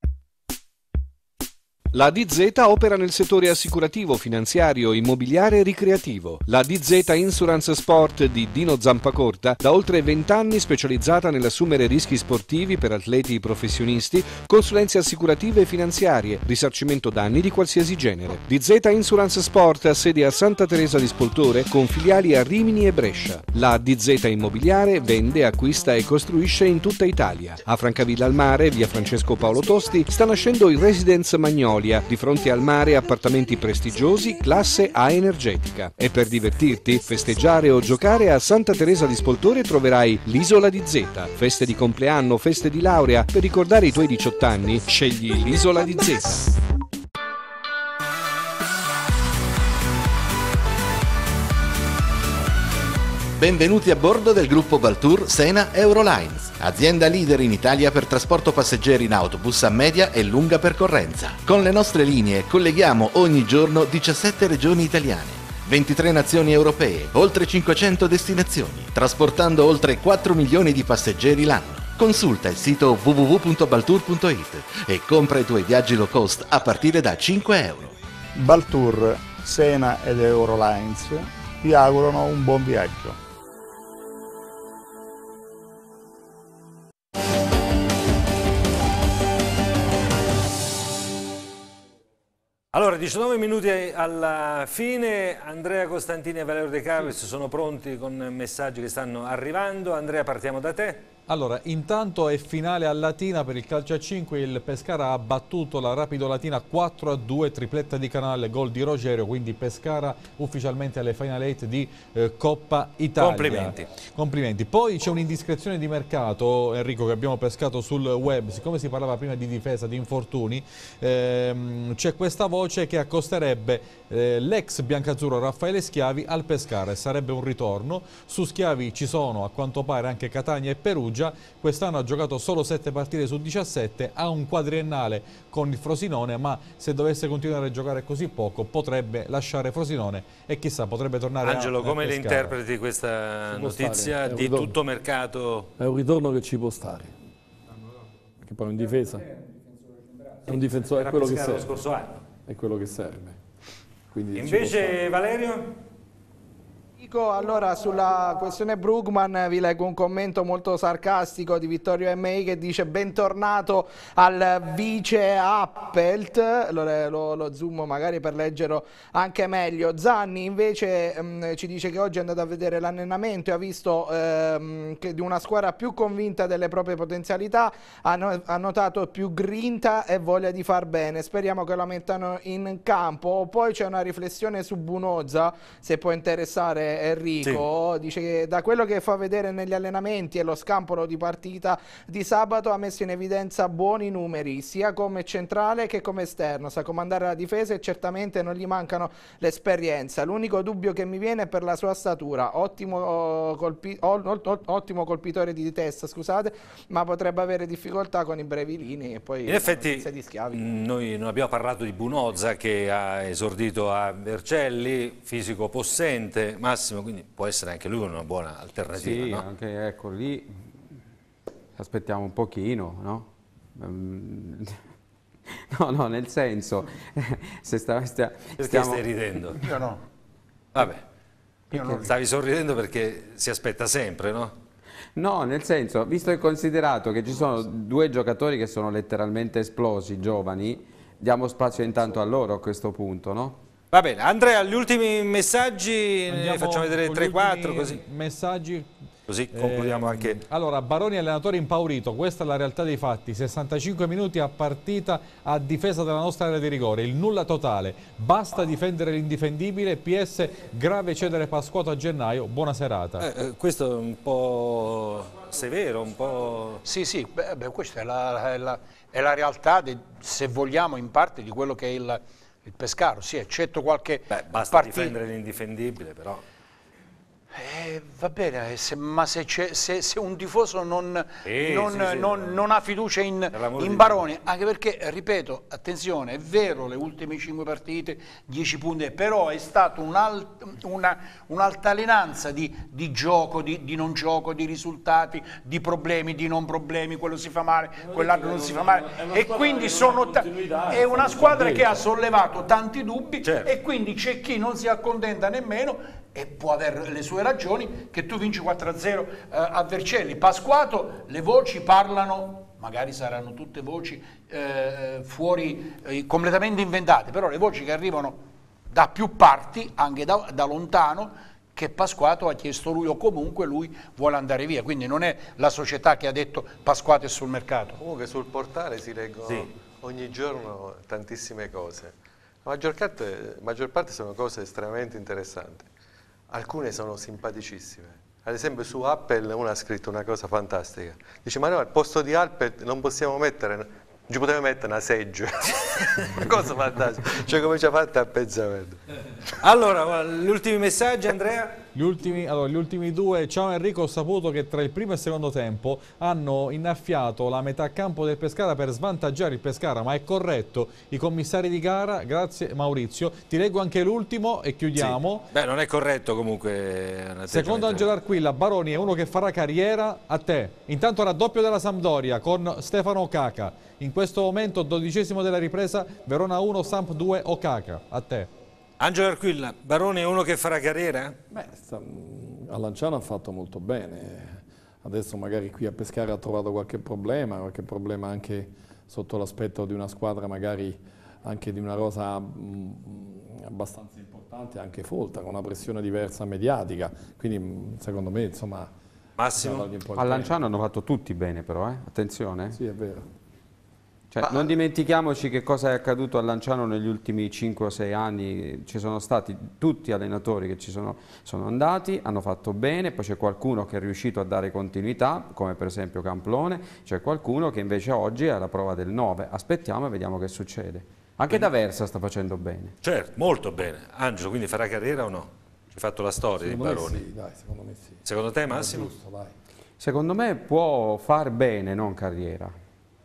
La DZ opera nel settore assicurativo, finanziario, immobiliare e ricreativo. La DZ Insurance Sport di Dino Zampacorta, da oltre 20 anni specializzata nell'assumere rischi sportivi per atleti professionisti, consulenze assicurative e finanziarie, risarcimento danni di qualsiasi genere. DZ Insurance Sport ha sede a Santa Teresa di Spoltore con filiali a Rimini e Brescia. La DZ Immobiliare vende, acquista e costruisce in tutta Italia. A Francavilla al Mare, via Francesco Paolo Tosti, sta nascendo il Residence Magnolia, di fronte al mare, appartamenti prestigiosi, classe A energetica. E per divertirti, festeggiare o giocare, a Santa Teresa di Spoltore troverai l'Isola di Z. Feste di compleanno, feste di laurea, per ricordare i tuoi 18 anni, scegli l'Isola di Z. Benvenuti a bordo del gruppo Baltour Sena Eurolines, azienda leader in Italia per trasporto passeggeri in autobus a media e lunga percorrenza. Con le nostre linee colleghiamo ogni giorno 17 regioni italiane, 23 nazioni europee, oltre 500 destinazioni, trasportando oltre 4 milioni di passeggeri l'anno. Consulta il sito www.baltour.it e compra i tuoi viaggi low cost a partire da 5 euro. Baltour, Sena ed Eurolines vi augurano un buon viaggio. Allora, 19 minuti alla fine, Andrea Costantini e Valerio De Carlis sono pronti con messaggi che stanno arrivando. Andrea, partiamo da te. Allora, intanto è finale a Latina per il calcio a 5, il Pescara ha battuto la Rapido Latina 4-2, tripletta di Canale, gol di Rogerio, quindi Pescara ufficialmente alle Final 8 di Coppa Italia. Complimenti. Complimenti. Poi c'è un'indiscrezione di mercato, Enrico, che abbiamo pescato sul web, siccome si parlava prima di difesa, di infortuni, c'è questa voce che accosterebbe l'ex biancazzurro Raffaele Schiavi al Pescara e sarebbe un ritorno. Su Schiavi ci sono a quanto pare anche Catania e Perugia. Quest'anno ha giocato solo 7 partite su 17, ha un quadriennale con il Frosinone, ma se dovesse continuare a giocare così poco potrebbe lasciare Frosinone e chissà, potrebbe tornare Angelo, come le Pescara. interpreti questa notizia di tutto mercato? È un ritorno che ci può stare, perché poi in difesa è un difensore, è quello che serve. Lo scorso anno. È quello che serve. Quindi invece Valerio? Rico. Allora, sulla questione Brugman vi leggo un commento molto sarcastico di Vittorio MI che dice: bentornato al vice Appelt. Lo zoom magari per leggerlo anche meglio. Zanni invece ci dice che oggi è andato a vedere l'allenamento e ha visto che di una squadra più convinta delle proprie potenzialità, ha notato più grinta e voglia di far bene. Speriamo che la mettano in campo. Poi c'è una riflessione su Bunoza, se può interessare Enrico. Sì. Dice che da quello che fa vedere negli allenamenti e lo scampolo di partita di sabato ha messo in evidenza buoni numeri sia come centrale che come esterno, sa comandare la difesa e certamente non gli mancano l'esperienza. L'unico dubbio che mi viene è per la sua statura, ottimo colpitore di testa, scusate, ma potrebbe avere difficoltà con i brevi linei e poi in effetti noi non abbiamo parlato di Bunoza che ha esordito a Vercelli, fisico possente, Massimo, quindi può essere anche lui una buona alternativa. Sì, no? Anche ecco lì aspettiamo un pochino, no? No, nel senso, se perché stai ridendo? Io no. Vabbè, stavi sorridendo perché si aspetta sempre, no? No, nel senso, visto e considerato che ci sono due giocatori che sono letteralmente esplosi, giovani, diamo spazio intanto a loro a questo punto, no? Va bene, Andrea, gli ultimi messaggi, ne facciamo vedere 3-4 così. Messaggi. Così concludiamo anche. Allora, Baroni allenatore impaurito, questa è la realtà dei fatti, 65 minuti a partita a difesa della nostra area di rigore, il nulla totale, basta difendere l'indifendibile, PS grave cedere Pasquato a gennaio, buona serata. Questo è un po' severo, un po'... Sì, beh, questa è la realtà, se vogliamo, in parte di quello che è il Pescara, sì, eccetto qualche basta difendere l'indifendibile, però... va bene, ma se un tifoso non ha fiducia in Baroni, anche perché, ripeto, attenzione, è vero, le ultime 5 partite, 10 punti, però è stata un'altalenanza di gioco, di non gioco, di risultati, di problemi, di non problemi, quello si fa male, quell'altro non si fa male, e quindi è una squadra che ha sollevato tanti dubbi, certo. E quindi c'è chi non si accontenta nemmeno e può avere le sue ragioni, che tu vinci 4-0 a Vercelli. Pasquato, le voci parlano, magari saranno tutte voci fuori, completamente inventate, però le voci che arrivano da più parti, anche da lontano, che Pasquato ha chiesto lui o comunque lui vuole andare via, quindi non è la società che ha detto Pasquato è sul mercato. Comunque sul portale si leggono ogni giorno tantissime cose, la maggior parte sono cose estremamente interessanti. Alcune sono simpaticissime. Ad esempio su Appel uno ha scritto una cosa fantastica. Dice, ma noi al posto di Appel non possiamo mettere, non ci potevo mettere una seggiola. Una cosa fantastica. Cioè come ci ha fatto a pensare. Allora, gli ultimi messaggi, Andrea? Gli ultimi due. Ciao Enrico, ho saputo che tra il primo e il secondo tempo hanno innaffiato la metà campo del Pescara per svantaggiare il Pescara, ma è corretto? I commissari di gara, grazie Maurizio. Ti leggo anche l'ultimo e chiudiamo. Sì. Beh, non è corretto comunque. Secondo Angelo Arquilla, Baroni è uno che farà carriera. A te. Intanto raddoppio della Sampdoria con Stefano Caca. In questo momento 12° della ripresa, Verona 1, Samp 2, Okaka. A te. Angelo Arquilla, Baroni è uno che farà carriera? Beh, a Lanciano ha fatto molto bene, adesso magari qui a Pescara ha trovato qualche problema anche sotto l'aspetto di una squadra magari anche di una rosa abbastanza importante, anche folta, con una pressione diversa mediatica, quindi secondo me insomma... Massimo? A Lanciano hanno fatto tutti bene però, attenzione. Sì, è vero. Cioè, non dimentichiamoci che cosa è accaduto a Lanciano negli ultimi 5 o 6 anni, ci sono stati tutti allenatori che sono andati, hanno fatto bene, poi c'è qualcuno che è riuscito a dare continuità, come per esempio Camplone, c'è qualcuno che invece oggi è alla prova del 9, aspettiamo e vediamo che succede. Anche D'Aversa sta facendo bene. Certo, molto bene. Angelo, quindi farà carriera o no? Ci hai fatto la storia di Baroni? Sì, dai, secondo me sì. Secondo te Massimo? Giusto, dai. Secondo me può far bene, non carriera.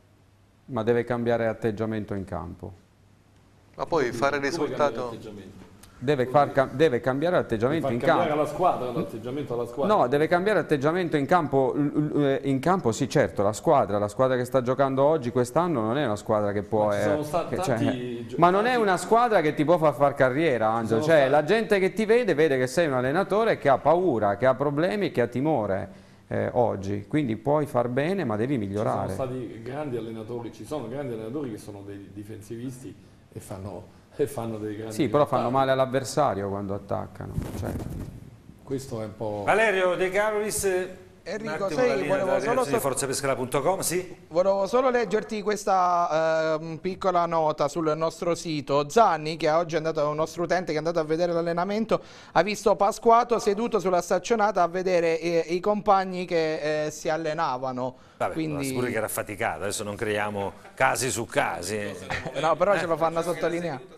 Ma deve cambiare atteggiamento in campo. Ma poi fare risultato Deve cambiare l'atteggiamento in campo. Cambiare la squadra, l'atteggiamento alla squadra. No, deve cambiare l'atteggiamento in campo. In campo sì, certo, la squadra che sta giocando oggi, quest'anno, non è una squadra che può... ma non è una squadra che ti può far carriera, Angelo. Cioè, la gente che ti vede che sei un allenatore che ha paura, che ha problemi, che ha timore oggi. Quindi puoi far bene, ma devi migliorare. Ci sono stati grandi allenatori, che sono dei difensivisti e fanno dei grandi... Sì, però fanno male all'avversario quando attaccano. Cioè, questo è un po'... Valerio De Carolis, Enrico, di forzapescara.com, sì? Volevo solo leggerti questa piccola nota sul nostro sito. Zanni, che oggi è andato, un nostro utente che è andato a vedere l'allenamento, ha visto Pasquato seduto sulla staccionata a vedere i compagni che si allenavano. Vabbè, quindi... sicuro che era affaticato, adesso non creiamo casi su casi. No, però ce lo fanno sottolineare.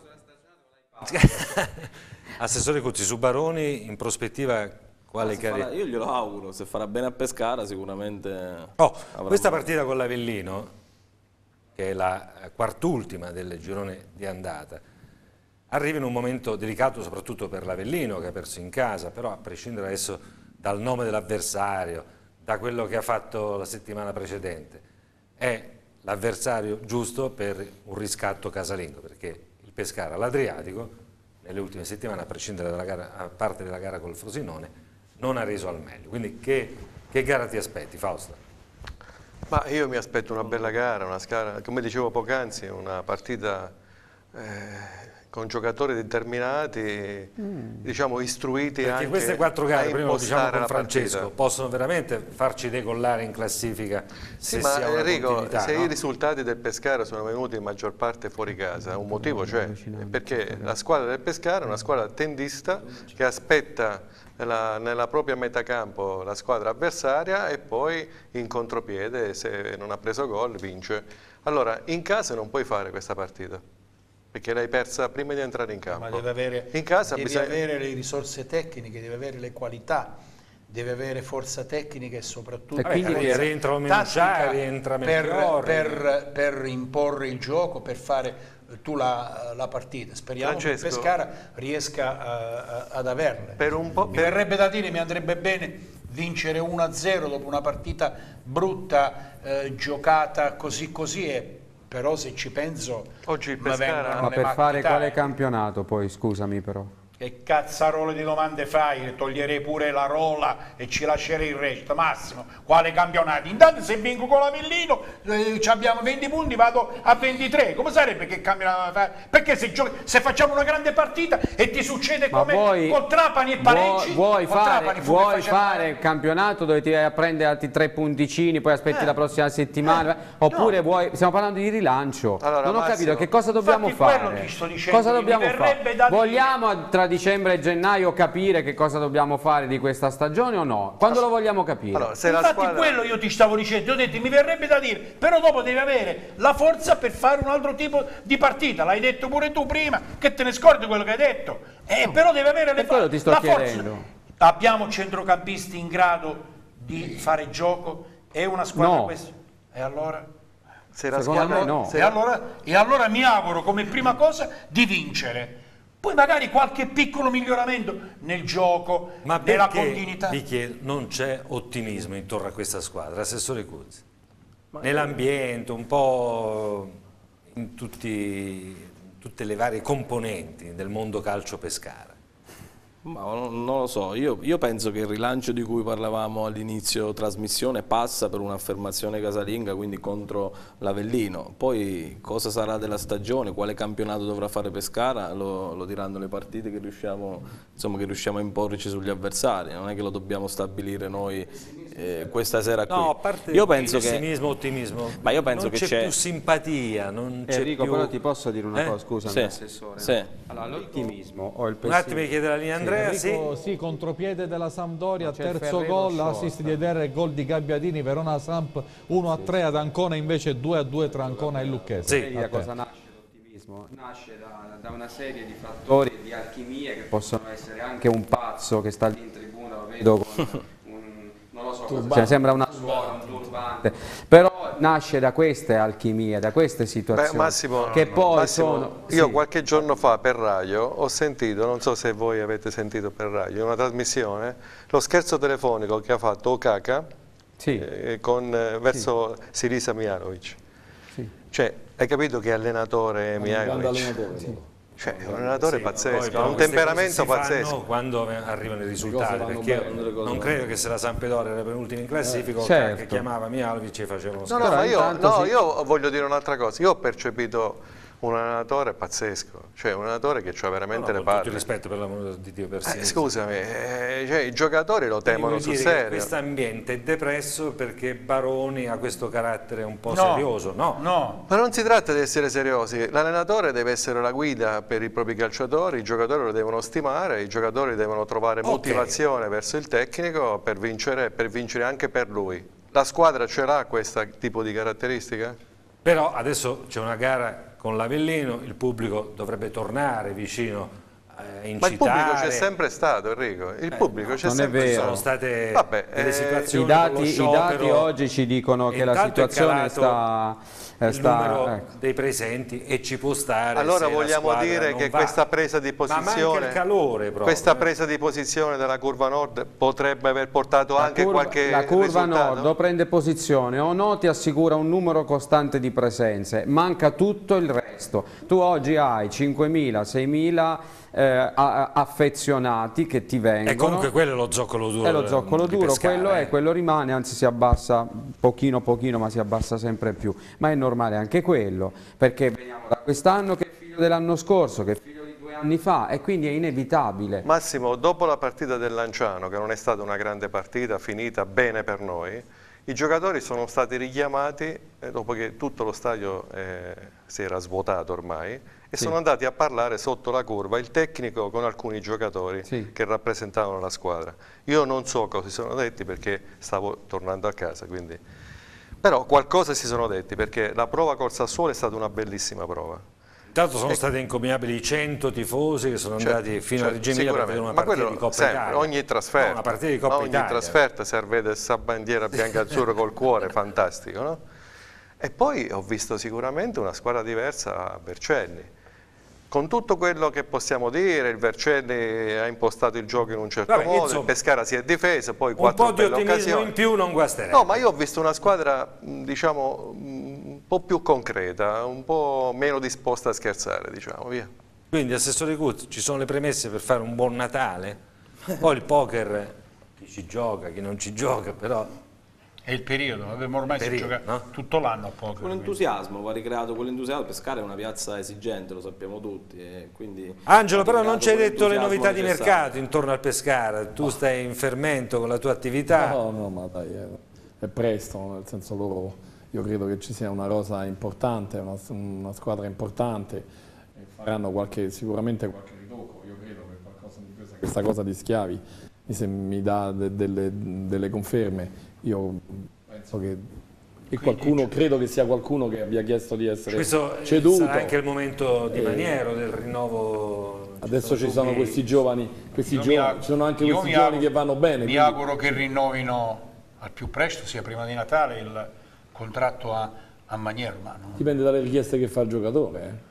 Assessore Cuzzi, su Baroni in prospettiva quale carriera? Io glielo auguro, se farà bene a Pescara sicuramente... Questa partita con l'Avellino, che è la quart'ultima del girone di andata, arriva in un momento delicato soprattutto per l'Avellino che ha perso in casa, però a prescindere adesso dal nome dell'avversario, da quello che ha fatto la settimana precedente, è l'avversario giusto per un riscatto casalingo, perché il Pescara, l'Adriatico, nelle ultime settimane, a prescindere dalla gara, a parte della gara col Frosinone, non ha reso al meglio. Quindi che gara ti aspetti, Fausto? Ma io mi aspetto una bella gara, come dicevo poc'anzi, una partita con giocatori determinati, diciamo istruiti. Perché anche queste 4 gare, prima lo diciamo con Francesco, partita. possono veramente farci decollare in classifica se ma si ha una Enrico, se no? i risultati del Pescara sono venuti in maggior parte fuori casa, un motivo c'è, perché la squadra del Pescara è una squadra tendista che aspetta nella propria metacampo la squadra avversaria e poi in contropiede, se non ha preso gol, vince. Allora, in casa non puoi fare questa partita, perché l'hai persa prima di entrare in campo. Ma deve avere, in casa avere le risorse tecniche, deve avere le qualità, deve avere forza tecnica e soprattutto rientra per imporre il gioco, per fare la partita. Speriamo che il Pescara riesca ad averle. Mi verrebbe da dire, mi andrebbe bene vincere 1-0 dopo una partita brutta, giocata così però se ci penso oggi il Pescara... Ma per fare quale campionato poi, scusami però? Che cazzarole di domande fai? Toglierei pure la rola e ci lascerei il resto. Massimo, quale campionato? Intanto se vinco con l'Avellino abbiamo 20 punti, vado a 23. Come sarebbe che campionato fare? Perché se facciamo una grande partita e ti succede come col Trapani e pareggi, vuoi fare il campionato dove ti vai a prendere altri 3 punticini, poi aspetti la prossima settimana, oppure stiamo parlando di rilancio. Allora, non ho capito che cosa dobbiamo fare. Cosa dobbiamo fare? Vogliamo tra dicembre e gennaio capire che cosa dobbiamo fare di questa stagione o no? Quando lo vogliamo capire? Allora, infatti quello io ti stavo dicendo, ho detto mi verrebbe da dire, però dopo devi avere la forza per fare un altro tipo di partita, l'hai detto pure tu prima, che te ne scordi quello che hai detto, però devi avere la forza. Abbiamo centrocampisti in grado di fare gioco, è una squadra questa, e allora? E allora mi auguro come prima cosa di vincere. Poi magari qualche piccolo miglioramento nel gioco, nella continuità. Perché non c'è ottimismo intorno a questa squadra, Assessore Cuzzi? Nell'ambiente, un po' in tutte le varie componenti del mondo calcio Pescara. Ma non lo so, io penso che il rilancio di cui parlavamo all'inizio trasmissione passa per un'affermazione casalinga, quindi contro l'Avellino. Poi cosa sarà della stagione, quale campionato dovrà fare Pescara, lo diranno le partite che riusciamo a imporci sugli avversari, non è che lo dobbiamo stabilire noi questa sera qui. No, a parte io penso pessimismo, ottimismo, ma io penso non c'è più simpatia, non c'è Enrico, più... però ti posso dire una cosa, scusami, Assessore. Allora, l'ottimismo o il pessimismo... Un attimo, mi chiede la linea Andrea, sì, contropiede della Sampdoria, terzo gol, assist di Eder e gol di Gabbiadini, Verona Samp 1-3 ad Ancona, invece 2-2 tra Ancona e Lucchese. Da cosa nasce l'ottimismo? Nasce da una serie di fattori e di alchimie che possono essere anche un pazzo che sta lì in tribuna, lo vedo con non lo so, sembra una suora, un turbante, però nasce da queste alchimie, da queste situazioni. Massimo, che poi Massimo, io qualche giorno fa per radio ho sentito, non so se voi avete sentito per radio, una trasmissione, lo scherzo telefonico che ha fatto Okaka verso Sirisa Mihajlovic. Cioè, hai capito che allenatore è Mihajlovic? Cioè, è un allenatore pazzesco, ha un temperamento pazzesco. Quando arrivano i risultati, perché non credo che se la Sampdoria era penultima in classifica, che chiamava Mihajlovic e faceva uno scherzo. Io voglio dire un'altra cosa, io ho percepito un allenatore pazzesco, cioè un allenatore che ha veramente le palle. Con tutto il rispetto, per l'amore di Dio, per scusami, cioè, i giocatori lo temono sul serio. Questo ambiente è depresso perché Baroni ha questo carattere un po' serioso, no? Ma non si tratta di essere seriosi, l'allenatore deve essere la guida per i propri calciatori, i giocatori lo devono stimare, i giocatori devono trovare motivazione verso il tecnico per vincere anche per lui. La squadra ce l'ha questo tipo di caratteristica? Però adesso c'è una gara con l'Avellino, il pubblico dovrebbe tornare vicino, incitare. Ma il pubblico c'è sempre stato, Enrico, il pubblico c'è sempre stato. Sono state delle situazioni i dati oggi ci dicono che la situazione sta il numero dei presenti e ci può stare. Allora vogliamo dire che questa presa di posizione, il calore questa presa di posizione della curva nord potrebbe aver portato anche qualche la curva risultato? nord prende posizione, Onoti assicura un numero costante di presenze, manca tutto il resto. Tu oggi hai 5.000, 6.000 affezionati che ti vengono. E comunque quello è lo zoccolo duro. È lo zoccolo duro, quello rimane, anzi si abbassa pochino ma si abbassa sempre più. Ma è normale anche quello, perché veniamo da quest'anno che è figlio dell'anno scorso, che è figlio di 2 anni fa, e quindi è inevitabile. Massimo, dopo la partita del Lanciano, che non è stata una grande partita, finita bene per noi, i giocatori sono stati richiamati dopo che tutto lo stadio si era svuotato ormai e sono andati a parlare sotto la curva, il tecnico con alcuni giocatori che rappresentavano la squadra. Io non so cosa si sono detti perché stavo tornando a casa, quindi... però qualcosa si sono detti perché la prova col Sassuolo è stata una bellissima prova. Intanto sono stati incommiabili 100 tifosi che sono andati fino a Reggio Emilia per vedere una partita di Coppa Italia. Ogni trasferta, una partita di Coppa Italia. Trasferta serve questa bandiera bianca-azzurra col cuore, fantastico, no? E poi ho visto sicuramente una squadra diversa a Vercelli. Con tutto quello che possiamo dire, il Vercelli ha impostato il gioco in un certo modo, insomma, il Pescara si è difeso, poi 4 belle occasioni. Un po' di ottimismo in più non guasterebbe. No, ma io ho visto una squadra, diciamo, un po' più concreta, un po' meno disposta a scherzare, diciamo, via. Quindi, Assessore Gut, ci sono le premesse per fare un buon Natale? Poi il poker, chi ci gioca, chi non ci gioca, però... È il periodo, ormai si gioca tutto l'anno a poker. Con entusiasmo, va ricreato quell'entusiasmo. Pescara è una piazza esigente, lo sappiamo tutti. Quindi Angelo, però non ci hai detto le novità di mercato intorno al Pescara. Tu stai in fermento con la tua attività. No, ma dai, è presto, nel senso loro, io credo che ci sia una rosa importante, una squadra importante, faranno sicuramente qualche ritocco. Io credo che questa cosa di Schiavi mi dà delle conferme. Io penso che qualcuno, credo che sia qualcuno che abbia chiesto di essere ceduto. Sarà anche il momento di Maniero, del rinnovo. Adesso ci sono questi giovani, ci sono anche questi giovani che vanno bene. Mi auguro che rinnovino al più presto, sia prima di Natale, il contratto a Maniero. Dipende dalle richieste che fa il giocatore.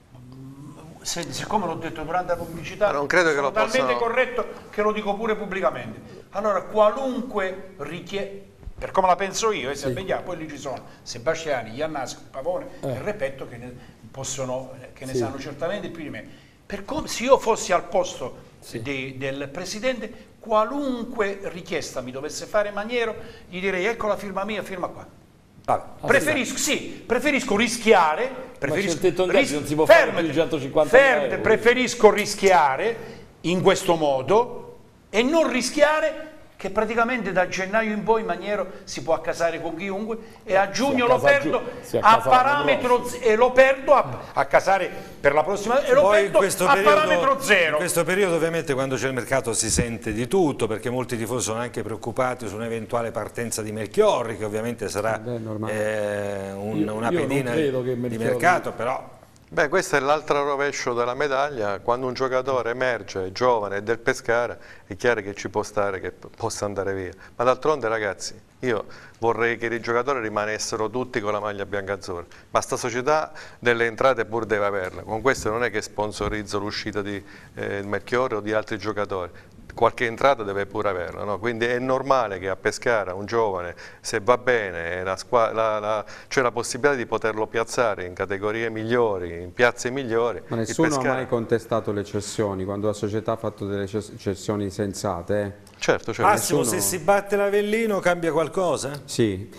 Siccome l'ho detto durante la pubblicità, non credo che sono lo talmente corretto che lo dico pure pubblicamente. Allora, qualunque richiesta, per come la penso io, poi lì ci sono Sebastiani, Iannasco, Pavone e Repetto che ne sanno certamente più di me. Se io fossi al posto del Presidente, qualunque richiesta mi dovesse fare Maniero, gli direi: ecco la firma mia, firma qua. Preferisco rischiare, preferisco rischiare in questo modo e non rischiare che praticamente da gennaio in poi Maniero si può accasare con chiunque e a giugno lo perdo a parametro e lo perdo a casare per la prossima e lo perdo a parametro zero. In questo periodo ovviamente quando c'è il mercato si sente di tutto, perché molti tifosi sono anche preoccupati su un'eventuale partenza di Melchiorri, che ovviamente sarà una pedina di mercato, però Beh, questo è l'altro rovescio della medaglia. Quando un giocatore emerge, è giovane e del Pescara, è chiaro che ci può stare, che possa andare via. Ma d'altronde, ragazzi, io vorrei che i giocatori rimanessero tutti con la maglia biancazzurra, ma sta società delle entrate pur deve averla. Con questo non è che sponsorizzo l'uscita di Melchiorre o di altri giocatori. Qualche entrata deve pure averla, no? Quindi è normale che a Pescara un giovane, se va bene, c'è la possibilità di poterlo piazzare in categorie migliori, in piazze migliori. Ma nessuno ha mai contestato le cessioni, quando la società ha fatto delle cessioni sensate. Certo, certo. Massimo, se si batte l'Avellino cambia qualcosa? Sì,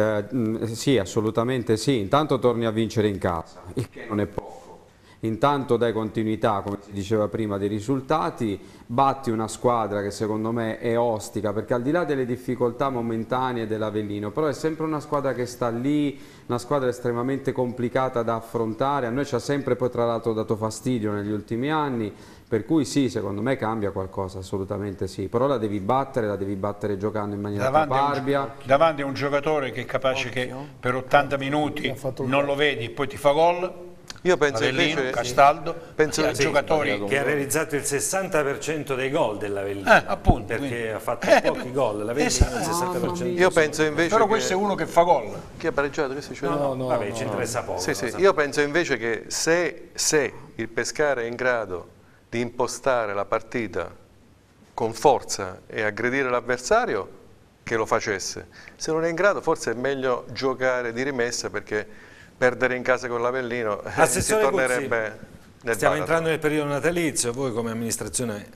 sì, assolutamente sì. Intanto torni a vincere in casa, il che non è poco. Intanto dai continuità, come si diceva prima, dei risultati, batti una squadra che secondo me è ostica, perché al di là delle difficoltà momentanee dell'Avellino, però è sempre una squadra che sta lì, una squadra estremamente complicata da affrontare. A noi ci ha sempre poi tra l'altro dato fastidio negli ultimi anni, per cui sì, secondo me cambia qualcosa, assolutamente sì, però la devi battere giocando in maniera caparbia. Davanti a un giocatore che è capace che per 80 minuti non lo vedi e poi ti fa gol. Io penso Avellino, invece, Castaldo, giocatori che ha realizzato il 60% dei gol dell'Avellino, appunto, perché quindi ha fatto pochi gol, l'Avellino il 60%. Io penso invece però questo è uno che fa gol. Chi ha pareggiato? Vabbè, ci interessa poco. Sì, sì. Io penso invece che se il Pescara è in grado di impostare la partita con forza e aggredire l'avversario, che lo facesse. Se non è in grado, forse è meglio giocare di rimessa, perché perdere in casa con l'Avellino si tornerebbe nel Stiamo baratro. entrando nel periodo natalizio, voi come amministrazione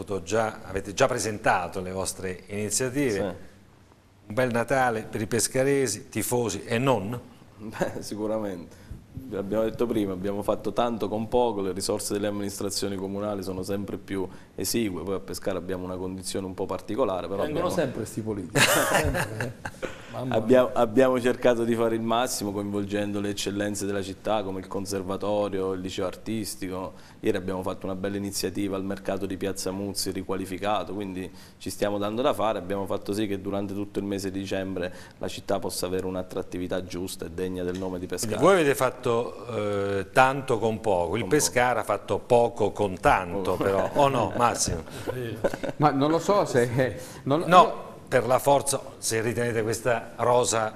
avete già presentato le vostre iniziative. Sì. Un bel Natale per i pescaresi, tifosi e non? Beh, sicuramente. Abbiamo detto prima, abbiamo fatto tanto con poco, le risorse delle amministrazioni comunali sono sempre più esigue, poi a Pescara abbiamo una condizione un po' particolare. Però vengono sempre sti politici. Abbiamo cercato di fare il massimo coinvolgendo le eccellenze della città come il conservatorio, il liceo artistico. Ieri abbiamo fatto una bella iniziativa al mercato di Piazza Muzzi riqualificato, quindi ci stiamo dando da fare. Abbiamo fatto sì che durante tutto il mese di dicembre la città possa avere un'attrattività giusta e degna del nome di Pescara. Quindi voi avete fatto tanto con poco, il Pescara ha fatto poco con tanto però, o no Massimo? Ma non lo so se... per la forza, se ritenete questa rosa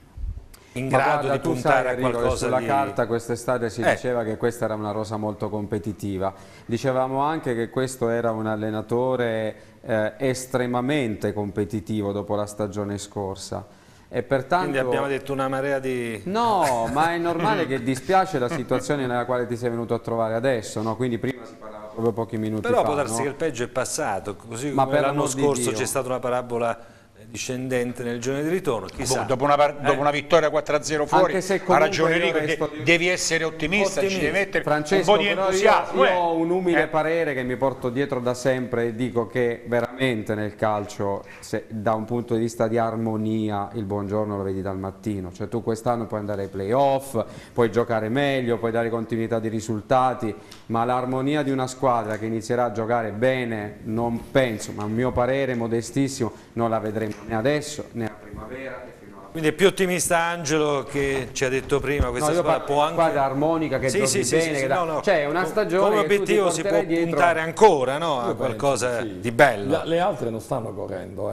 in grado di puntare a qualcosa sulla di... carta quest'estate si diceva che questa era una rosa molto competitiva, dicevamo anche che questo era un allenatore estremamente competitivo dopo la stagione scorsa e pertanto... Quindi abbiamo detto una marea di... No, ma è normale che dispiace la situazione nella quale ti sei venuto a trovare adesso, no? Quindi prima si parlava proprio pochi minuti fa. Però può darsi no? che il peggio è passato, così Ma come per l'anno l'amor di scorso Dio. c'è stata una parabola discendente nel giorno di ritorno, chissà. Dopo una vittoria 4-0 fuori, Anche se ha ragione Enrico, resto devi essere ottimista, ci devi mettere Francesco, un po' di però entusiasmo. Io ho un umile parere che mi porto dietro da sempre e dico che veramente nel calcio, da un punto di vista di armonia, il buongiorno lo vedi dal mattino. Cioè tu quest'anno puoi andare ai playoff, puoi giocare meglio, puoi dare continuità di risultati, ma l'armonia di una squadra che inizierà a giocare bene, non penso, ma a mio parere modestissimo, non la vedremo né adesso né a primavera. Quindi è più ottimista Angelo che ci ha detto prima, questa squadra può anche... squadra armonica che giochi bene, cioè una stagione come obiettivo si può puntare ancora, no? A qualcosa di bello. Le altre non stanno correndo,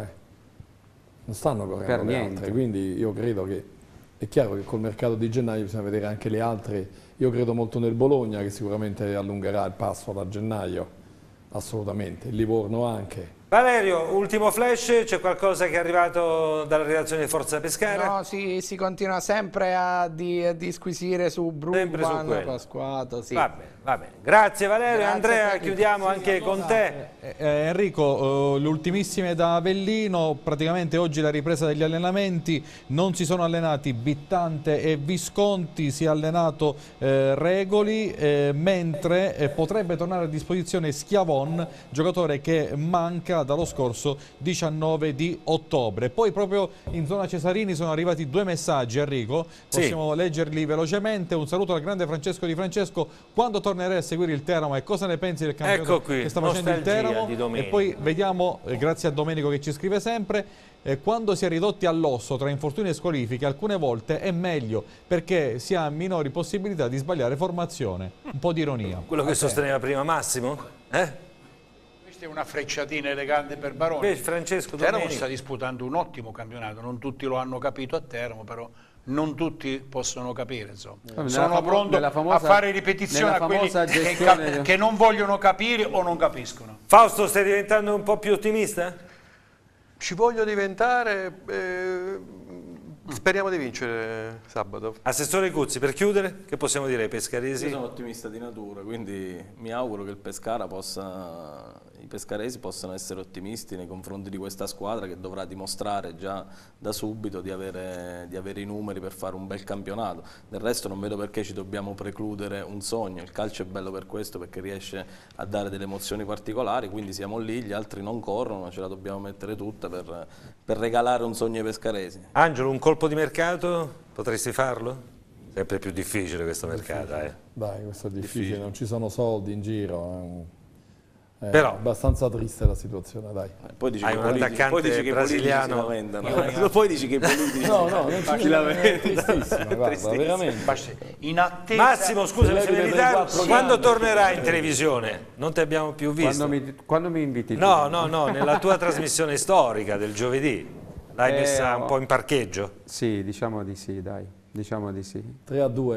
non stanno correndo per le niente. altre, quindi io credo che è chiaro che col mercato di gennaio bisogna vedere anche le altre. Io credo molto nel Bologna che sicuramente allungherà il passo da gennaio, assolutamente, il Livorno anche. Valerio, ultimo flash, c'è qualcosa che è arrivato dalla redazione di Forza Pescara? No, si continua sempre a disquisire su Brugman, Pasquato. Sì. Va bene. Grazie Valerio. Grazie Andrea, chiudiamo anche con te. Enrico, le ultimissime da Avellino, praticamente oggi la ripresa degli allenamenti, non si sono allenati Bittante e Visconti, si è allenato Regoli, mentre potrebbe tornare a disposizione Schiavon, giocatore che manca dallo scorso 19 di ottobre. Poi proprio in zona Cesarini sono arrivati 2 messaggi, Enrico, possiamo leggerli velocemente. Un saluto al grande Francesco Di Francesco: quando tornerai a seguire il Teramo e cosa ne pensi del campionato che sta facendo il Teramo? E poi vediamo, grazie a Domenico che ci scrive sempre, quando si è ridotti all'osso tra infortuni e squalifiche alcune volte è meglio perché si ha minori possibilità di sbagliare formazione. Un po' di ironia. Quello che sosteneva prima Massimo? Questa è una frecciatina elegante per Baroni. Francesco Teramo Domenico sta disputando un ottimo campionato, non tutti lo hanno capito a Teramo, però non tutti possono capire, insomma. Sono pronto a fare ripetizioni a quelli che non vogliono capire o non capiscono. Fausto, stai diventando un po' più ottimista? Ci voglio diventare, speriamo di vincere sabato. Assessore Cuzzi, per chiudere, che possiamo dire ai pescaresi? Io sono ottimista di natura, quindi mi auguro che i pescaresi possano essere ottimisti nei confronti di questa squadra che dovrà dimostrare già da subito di avere i numeri per fare un bel campionato. Del resto non vedo perché ci dobbiamo precludere un sogno. Il calcio è bello per questo, perché riesce a dare delle emozioni particolari, quindi siamo lì, gli altri non corrono, ce la dobbiamo mettere tutta per regalare un sogno ai pescaresi. Angelo, un colpo di mercato potresti farlo? Sempre più difficile questo mercato. Dai, questo è difficile, non ci sono soldi in giro. Però abbastanza triste la situazione, dai. Poi dici hai un attaccante brasiliano. Poi dici che i politici non ci lamentano. Guarda, veramente. In attesa. Massimo, scusami se mi ritardo, quando tornerai in televisione? Non ti abbiamo più visto. Quando mi inviti? No, nella tua trasmissione storica del giovedì. L'hai messa un po' in parcheggio? Sì, diciamo di sì, dai. Diciamo di sì. 3-2.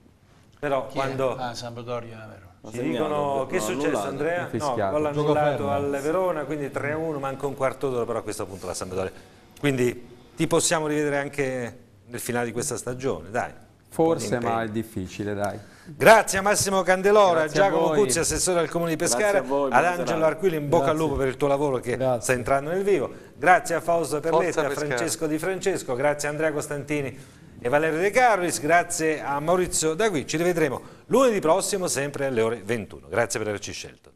Però quando... Sampdoria, vero. Ci dicono che è successo, Andrea? No, gol annullato al Verona, quindi 3-1, manca un quarto d'ora, però a questo punto la Sampdoria. Quindi ti possiamo rivedere anche nel finale di questa stagione, dai. Forse, ma è difficile, dai. Grazie a Massimo Candelora, Grazie a Giacomo Cuzzi, assessore al Comune di Pescara, ad Angelo Arquili, in bocca al lupo per il tuo lavoro che sta entrando nel vivo. Grazie a Fausto Perletti, a Francesco Di Francesco, grazie a Andrea Costantini e Valerio De Carlis, grazie a Maurizio Dagui. Ci rivedremo lunedì prossimo sempre alle ore 21. Grazie per averci scelto.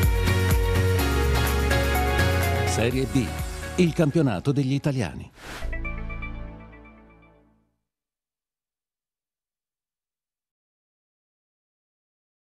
Serie B, il campionato degli italiani.